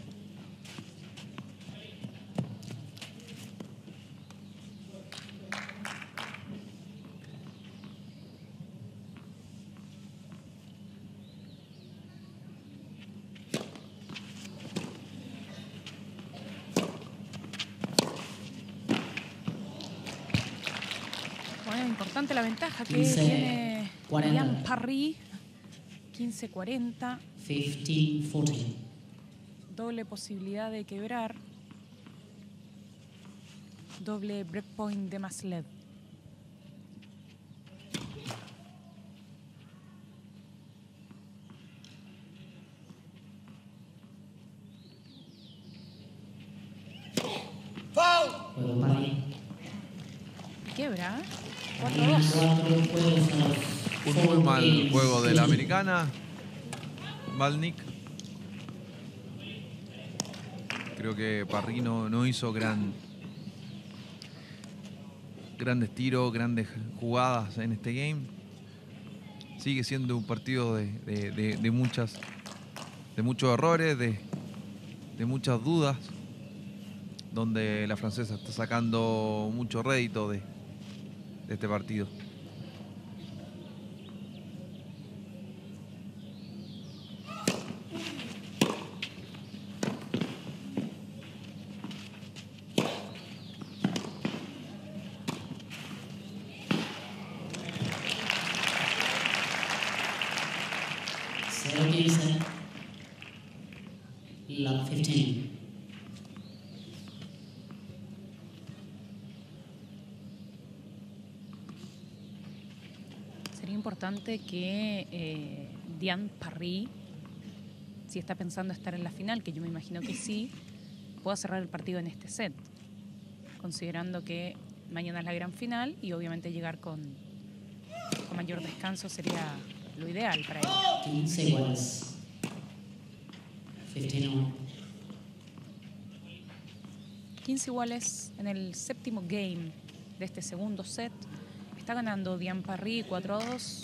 Bueno, importante la ventaja que quince, tiene cuarenta. Diane Parry. quince cuarenta. quince cuarenta. Doble posibilidad de quebrar. Doble breakpoint de Masled. Juego Parry. Quiebra. cuatro dos. cuatro juegos a los Un muy four mal games. juego de la americana. Malnik. Creo que Parry no, no hizo gran, grandes tiros, grandes jugadas en este game. Sigue siendo un partido de, de, de, de muchas, de muchos errores, de, de muchas dudas, donde la francesa está sacando mucho rédito de, de este partido. cero quince. Love quince. Sería importante que eh, Diane Parry, si está pensando estar en la final, que yo me imagino que sí, pueda cerrar el partido en este set, considerando que mañana es la gran final y obviamente llegar con, con mayor descanso sería lo ideal para ella. quince iguales. quince uno. quince iguales en el séptimo game de este segundo set. Está ganando Diane Parry cuatro a dos.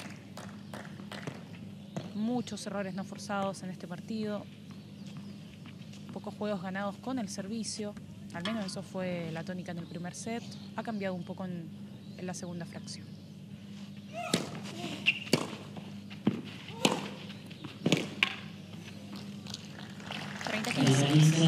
Muchos errores no forzados en este partido. Pocos juegos ganados con el servicio. Al menos eso fue la tónica en el primer set. Ha cambiado un poco en, en la segunda fracción. treinta quince. quince.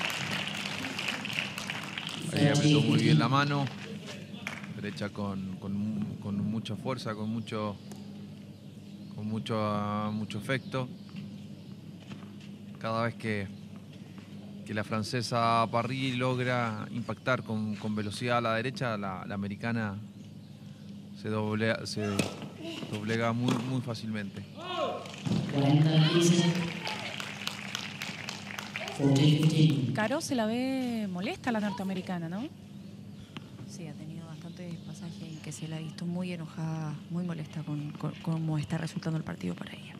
Ahí apretó muy bien la mano. Derecha con, con, con mucha fuerza, con mucho con mucho, uh, mucho efecto. Cada vez que, que la francesa Parry logra impactar con, con velocidad a la derecha, la, la americana se doblega, se doblega muy, muy fácilmente. cuarenta quince. cuarenta quince. Caro se la ve molesta la norteamericana, ¿no? Sí, ha tenido bastantes pasajes en que se la ha visto muy enojada, muy molesta con, con cómo está resultando el partido para ella.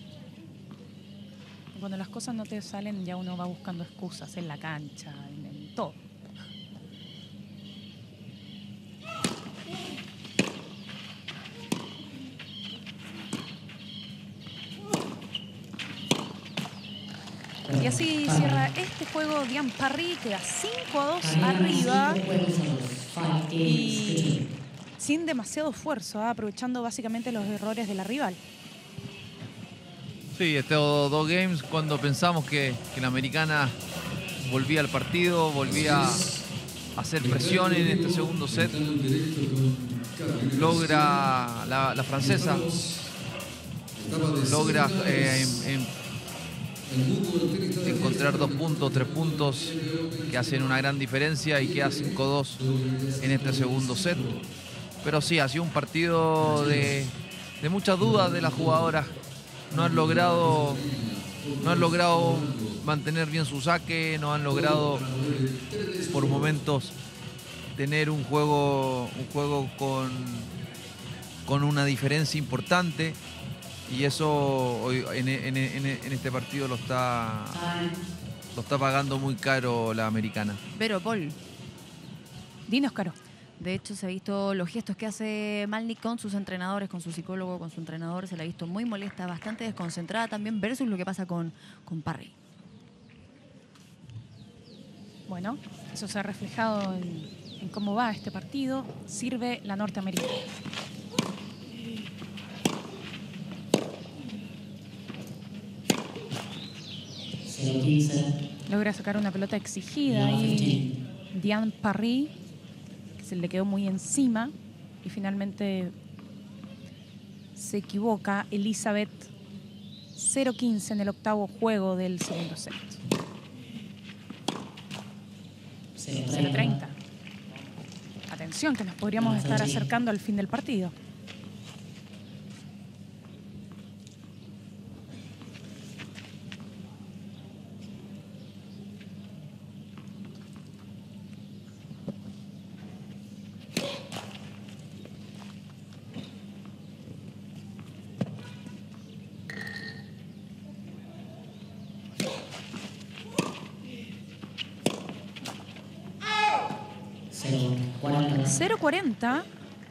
Cuando las cosas no te salen, ya uno va buscando excusas en la cancha, en, en todo. Y así cierra este juego Diane Parry, queda cinco a dos arriba y sin demasiado esfuerzo, ¿eh? Aprovechando básicamente los errores de la rival. Sí, estos dos games, cuando pensamos que, que la americana volvía al partido, volvía a hacer presión en este segundo set, logra la, la francesa, logra eh, en, en, encontrar dos puntos, tres puntos que hacen una gran diferencia y queda cinco dos en este segundo set. pero sí, ha sido un partido de, de muchas dudas de las jugadoras. No han logrado, no han logrado mantener bien su saque, no han logrado por momentos tener un juego, un juego con, con una diferencia importante. Y eso hoy, en, en, en, en este partido lo está, lo está pagando muy caro la americana. Vero Paul. Dinos, Caro. De hecho, se ha visto los gestos que hace Malnik con sus entrenadores, con su psicólogo, con su entrenador. Se la ha visto muy molesta, bastante desconcentrada también, versus lo que pasa con, con Parry. Bueno, eso se ha reflejado en, en cómo va este partido. Sirve la norteamericana. Logra sacar una pelota exigida y Diane Parry, que se le quedó muy encima, y finalmente se equivoca Elizabeth. Cero quince en el octavo juego del segundo set. cero treinta. Atención, que nos podríamos estar acercando al fin del partido. cero cuarenta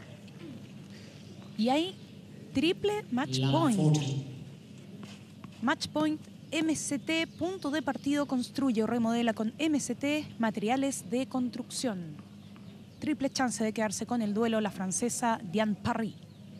y hay triple match point. Match point M C T, punto de partido, construye o remodela con M C T materiales de construcción. Triple chance de quedarse con el duelo la francesa Diane Parry.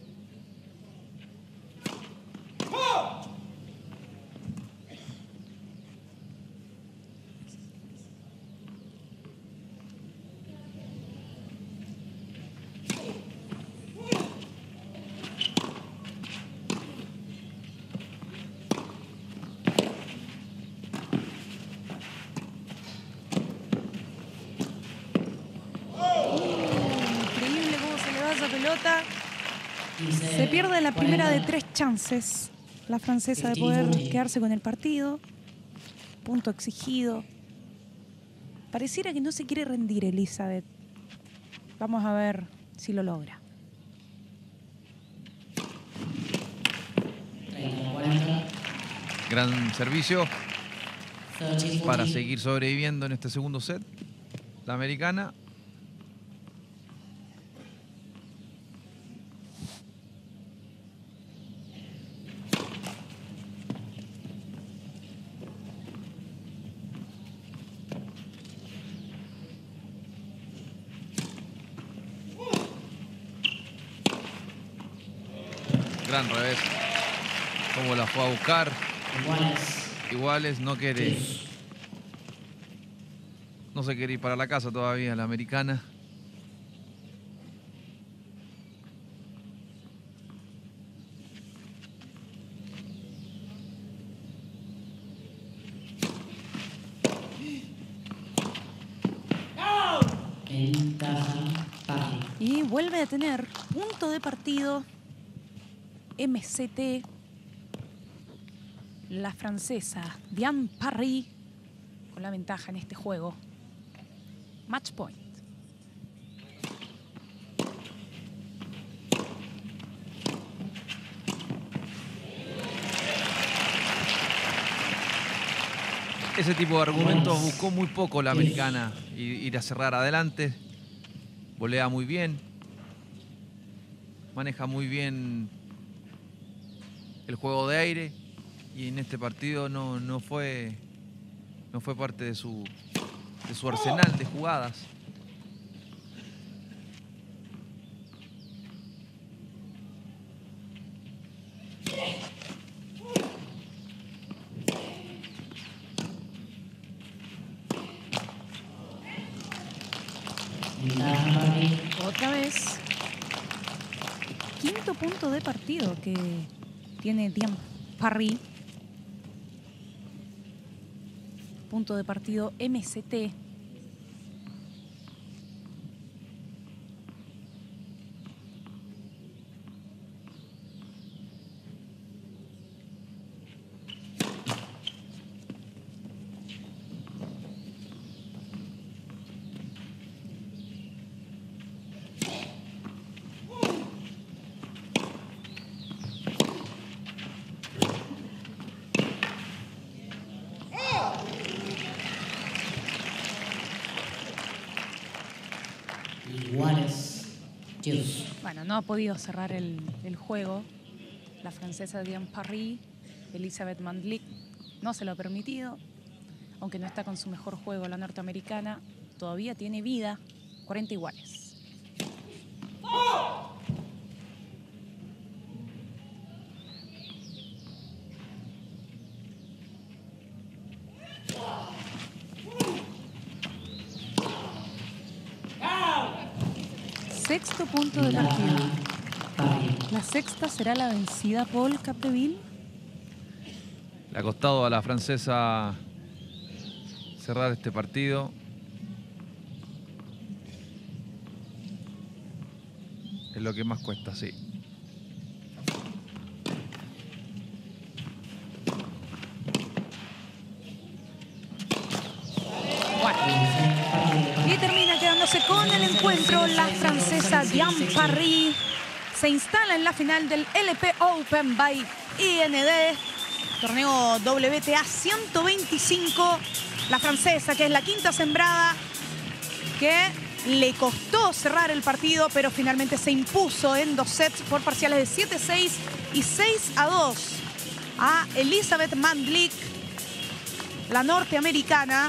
Se pierde la primera de tres chances la francesa de poder quedarse con el partido. Punto exigido. Pareciera que no se quiere rendir Elizabeth. Vamos a ver si lo logra. Gran servicio para seguir sobreviviendo en este segundo set. La americana. Gran revés. Como la fue a buscar. Iguales. Iguales, no quiere. No se quiere ir para la casa todavía la americana. Y vuelve a tener punto de partido M C T, la francesa Diane Parry, con la ventaja en este juego. Match point. Ese tipo de argumentos buscó muy poco la americana. Ir a cerrar adelante. Volea muy bien. Maneja muy bien el juego de aire. Y en este partido no, no, fue, no fue parte de su, de su arsenal de jugadas. Otra vez. Quinto punto de partido que tiene Diane Parry. Punto de partido M C T. Bueno, no ha podido cerrar el, el juego la francesa Diane Parry. Elizabeth Mandlik no se lo ha permitido, aunque no está con su mejor juego. La norteamericana todavía tiene vida, cuarenta iguales. Sexto punto de partido. La sexta será la vencida, Paul Capdeville. Le ha costado a la francesa cerrar este partido. Es lo que más cuesta, sí. Y termina quedándose con el encuentro la francesa Diane Parry. Se instala en la final del L P Open by I N D, torneo W T A ciento veinticinco. La francesa, que es la quinta sembrada, que le costó cerrar el partido, pero finalmente se impuso en dos sets por parciales de siete a seis y seis a dos a Elizabeth Mandlik, la norteamericana,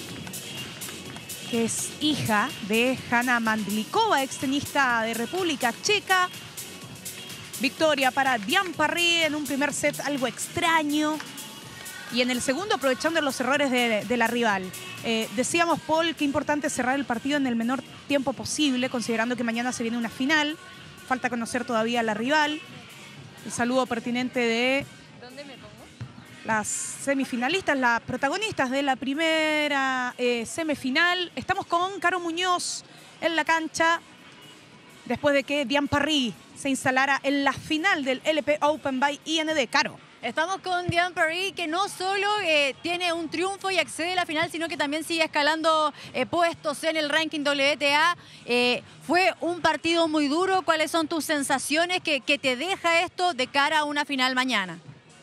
que es hija de Hanna Mandlikova, ex tenista de República Checa. Victoria para Diane Parry en un primer set algo extraño. Y en el segundo, aprovechando los errores de, de la rival. Eh, decíamos, Paul, qué importante cerrar el partido en el menor tiempo posible, considerando que mañana se viene una final. Falta conocer todavía a la rival. El saludo pertinente de ¿Dónde me pongo? las semifinalistas, las protagonistas de la primera eh, semifinal. Estamos con Caro Muñoz en la cancha, después de que Diane Parry se instalara en la final del L P Open by I N D. Caro. Estamos con Diane Parry, que no solo eh, tiene un triunfo y accede a la final, sino que también sigue escalando eh, puestos en el ranking W T A. Eh, fue un partido muy duro. ¿Cuáles son tus sensaciones que, que te deja esto de cara a una final mañana?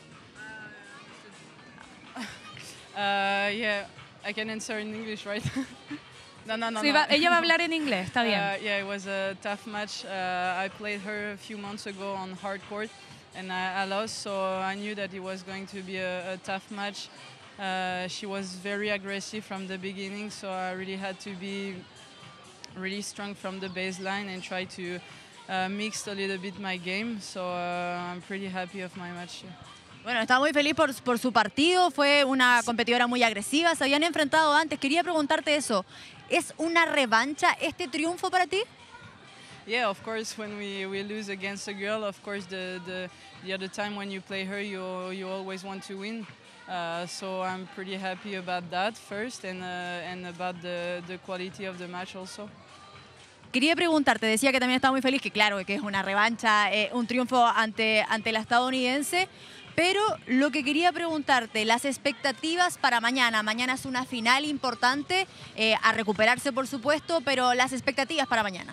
Uh, yeah, I can answer in English, right? no, no, no. Sí, no. va, ella va a hablar en inglés, está bien. Uh, yeah, it was a tough match. Uh, I played her a few months ago on hard court, and I, I lost, so I knew that it was going to be a, a tough match. Uh, she was very aggressive from the beginning, so I really had to be really strong from the baseline and try to uh, mix a little bit my game. So uh, I'm pretty happy of my match here. Bueno, está muy feliz por, por su partido. Fue una competidora muy agresiva. Se habían enfrentado antes. Quería preguntarte eso. ¿Es una revancha este triunfo para ti? Yeah, of course, when we, we lose against a girl, of course, the, the, the other time when you play her, you, you always want to win. Uh, so I'm pretty happy about that first, and, uh, and about the, the quality of the match also. Quería preguntarte, decía que también estaba muy feliz, que claro, que es una revancha, eh, un triunfo ante, ante la estadounidense, pero lo que quería preguntarte, las expectativas para mañana. Mañana es una final importante, eh, a recuperarse por supuesto, pero las expectativas para mañana.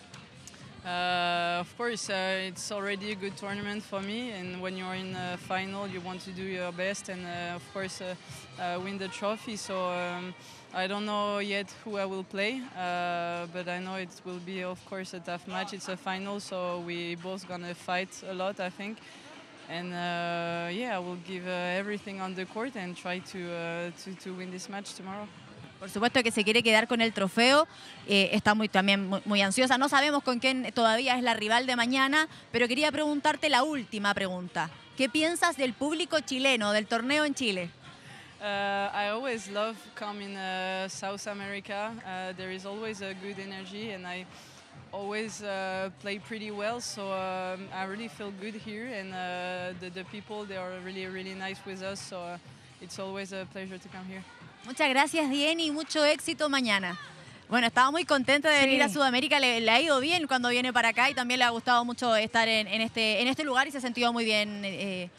Uh, of course, uh, it's already a good tournament for me, and when you're in a final, you want to do your best and, uh, of course, uh, uh, win the trophy. So um, I don't know yet who I will play, uh, but I know it will be, of course, a tough match. It's a final, so we both gonna fight a lot, I think. And uh, yeah, I will give uh, everything on the court and try to, uh, to to win this match tomorrow. Por supuesto que se quiere quedar con el trofeo, eh, está muy, también muy, muy ansiosa. No sabemos con quién todavía es la rival de mañana, pero quería preguntarte la última pregunta. ¿Qué piensas del público chileno, del torneo en Chile? Uh, I always love coming uh, South America. Uh, there is always a good energy, and I always uh, play pretty well. So um, I really feel good here, and uh, the, the people, they are really, really nice with us. So uh, it's always a pleasure to come here. Muchas gracias, Diane, y mucho éxito mañana. Bueno, estaba muy contenta de venir Sí. a Sudamérica, le, le ha ido bien cuando viene para acá y también le ha gustado mucho estar en, en, este, en este lugar y se ha sentido muy bien eh,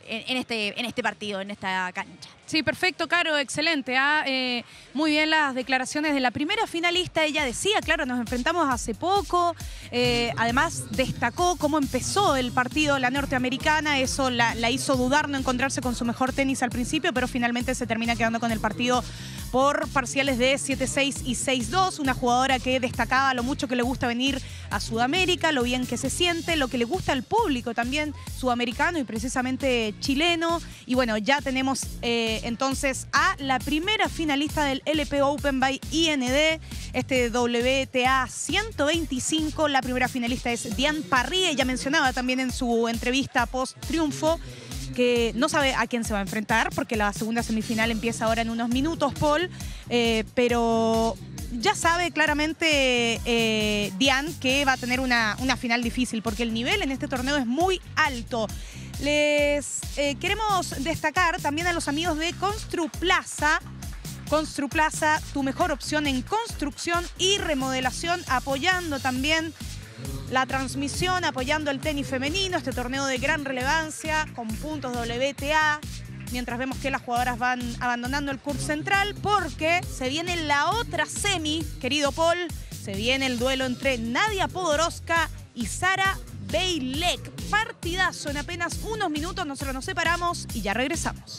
en, en, este, en este partido, en esta cancha. Sí, perfecto, Caro, excelente. ¿ah? Eh, muy bien las declaraciones de la primera finalista. Ella decía, claro, nos enfrentamos hace poco. Eh, además, destacó cómo empezó el partido la norteamericana. Eso la, la hizo dudar, no encontrarse con su mejor tenis al principio, pero finalmente se termina quedando con el partido por parciales de siete seis y seis dos. Una jugadora que destacaba lo mucho que le gusta venir a Sudamérica, lo bien que se siente, lo que le gusta al público también sudamericano y precisamente chileno. Y bueno, ya tenemos eh, entonces a la primera finalista del L P Open by I N D, este W T A ciento veinticinco. La primera finalista es Diane Parry. Ella mencionaba también en su entrevista post-triunfo que no sabe a quién se va a enfrentar, porque la segunda semifinal empieza ahora en unos minutos, Paul, eh, pero ya sabe claramente eh, Diane que va a tener una, una final difícil, porque el nivel en este torneo es muy alto. Les eh, queremos destacar también a los amigos de Construplaza. Construplaza, tu mejor opción en construcción y remodelación, apoyando también la transmisión, apoyando el tenis femenino, este torneo de gran relevancia, con puntos W T A, mientras vemos que las jugadoras van abandonando el court central, porque se viene la otra semi, querido Paul, se viene el duelo entre Nadia Podoroska y Sara Bejlek. Partidazo en apenas unos minutos, nosotros nos separamos y ya regresamos.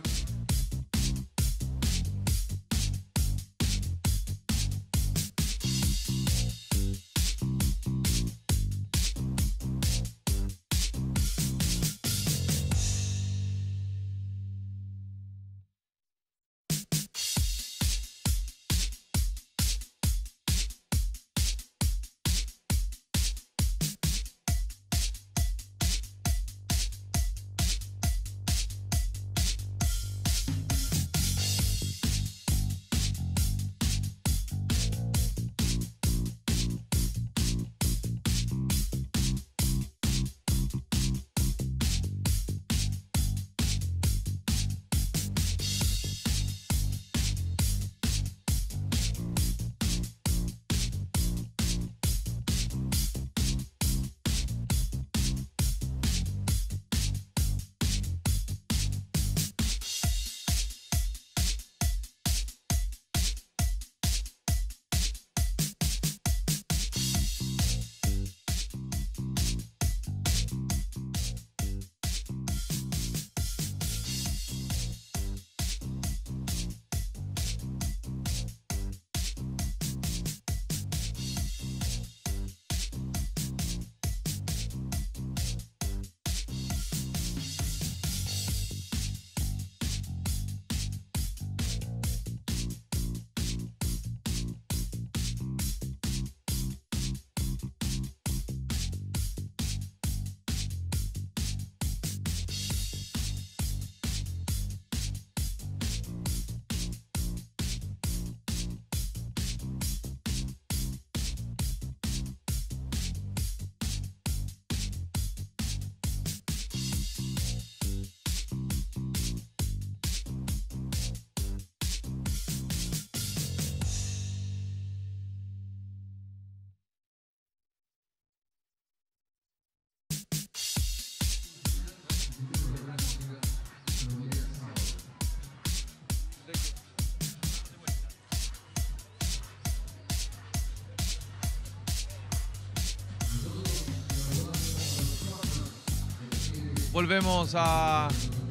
Volvemos a,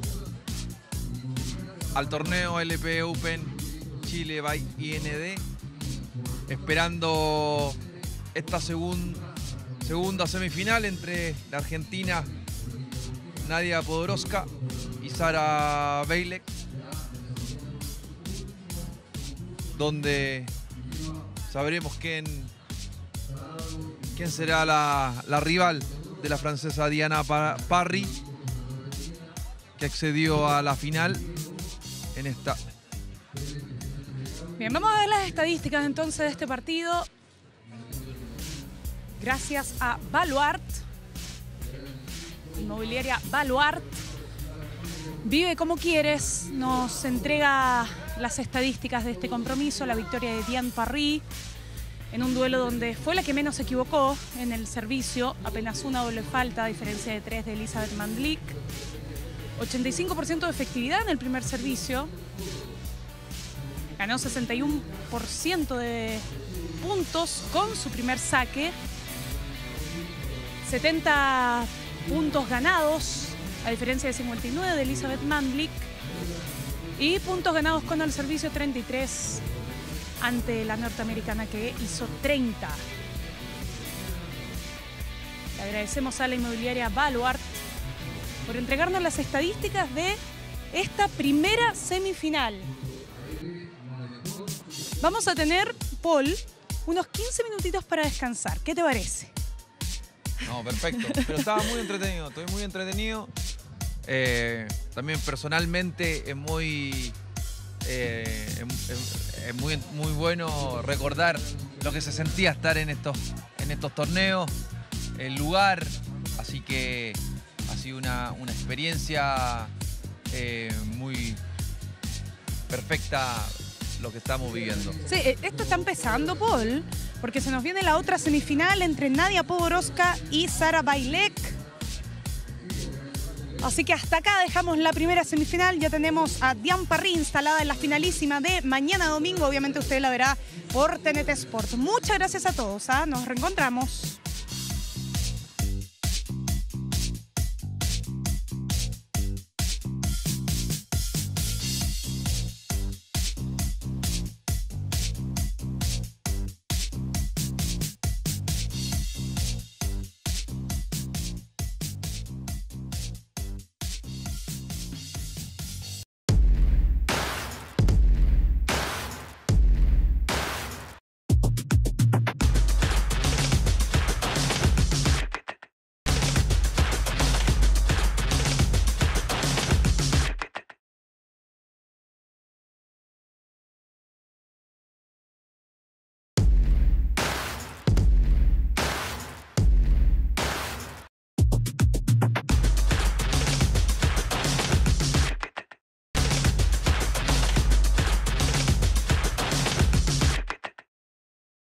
al torneo L P Open Chile by I N D, esperando esta segun, segunda semifinal entre la argentina Nadia Podoroska y Sara Bejlek, donde sabremos quién, quién será la, la rival de la francesa Diane Parry, que accedió a la final en esta. Bien, vamos a ver las estadísticas entonces de este partido. Gracias a Baluart, inmobiliaria Baluart. Vive como quieres, nos entrega las estadísticas de este compromiso, la victoria de Diane Parry en un duelo donde fue la que menos se equivocó en el servicio, apenas una doble falta, a diferencia de tres de Elizabeth Mandlik. ochenta y cinco por ciento de efectividad en el primer servicio. Ganó sesenta y uno por ciento de puntos con su primer saque. setenta puntos ganados, a diferencia de cincuenta y nueve de Elizabeth Mandlik. Y puntos ganados con el servicio treinta y tres ante la norteamericana que hizo treinta. Le agradecemos a la inmobiliaria Baluart por entregarnos las estadísticas de esta primera semifinal. Vamos a tener, Paul, unos quince minutitos para descansar. ¿Qué te parece? No, perfecto. Pero estaba muy entretenido, estoy muy entretenido. Eh, también personalmente es muy, eh, es, es, es muy, muy bueno recordar lo que se sentía estar en estos, en estos torneos, el lugar. Así que ha sido una, una experiencia eh, muy perfecta lo que estamos viviendo. Sí, esto está empezando, Paul, porque se nos viene la otra semifinal entre Nadia Pogorowska y Sara Bailek. Así que hasta acá dejamos la primera semifinal. Ya tenemos a Diane Parry instalada en la finalísima de mañana domingo. Obviamente usted la verá por T N T Sport. Muchas gracias a todos, ¿ah? Nos reencontramos.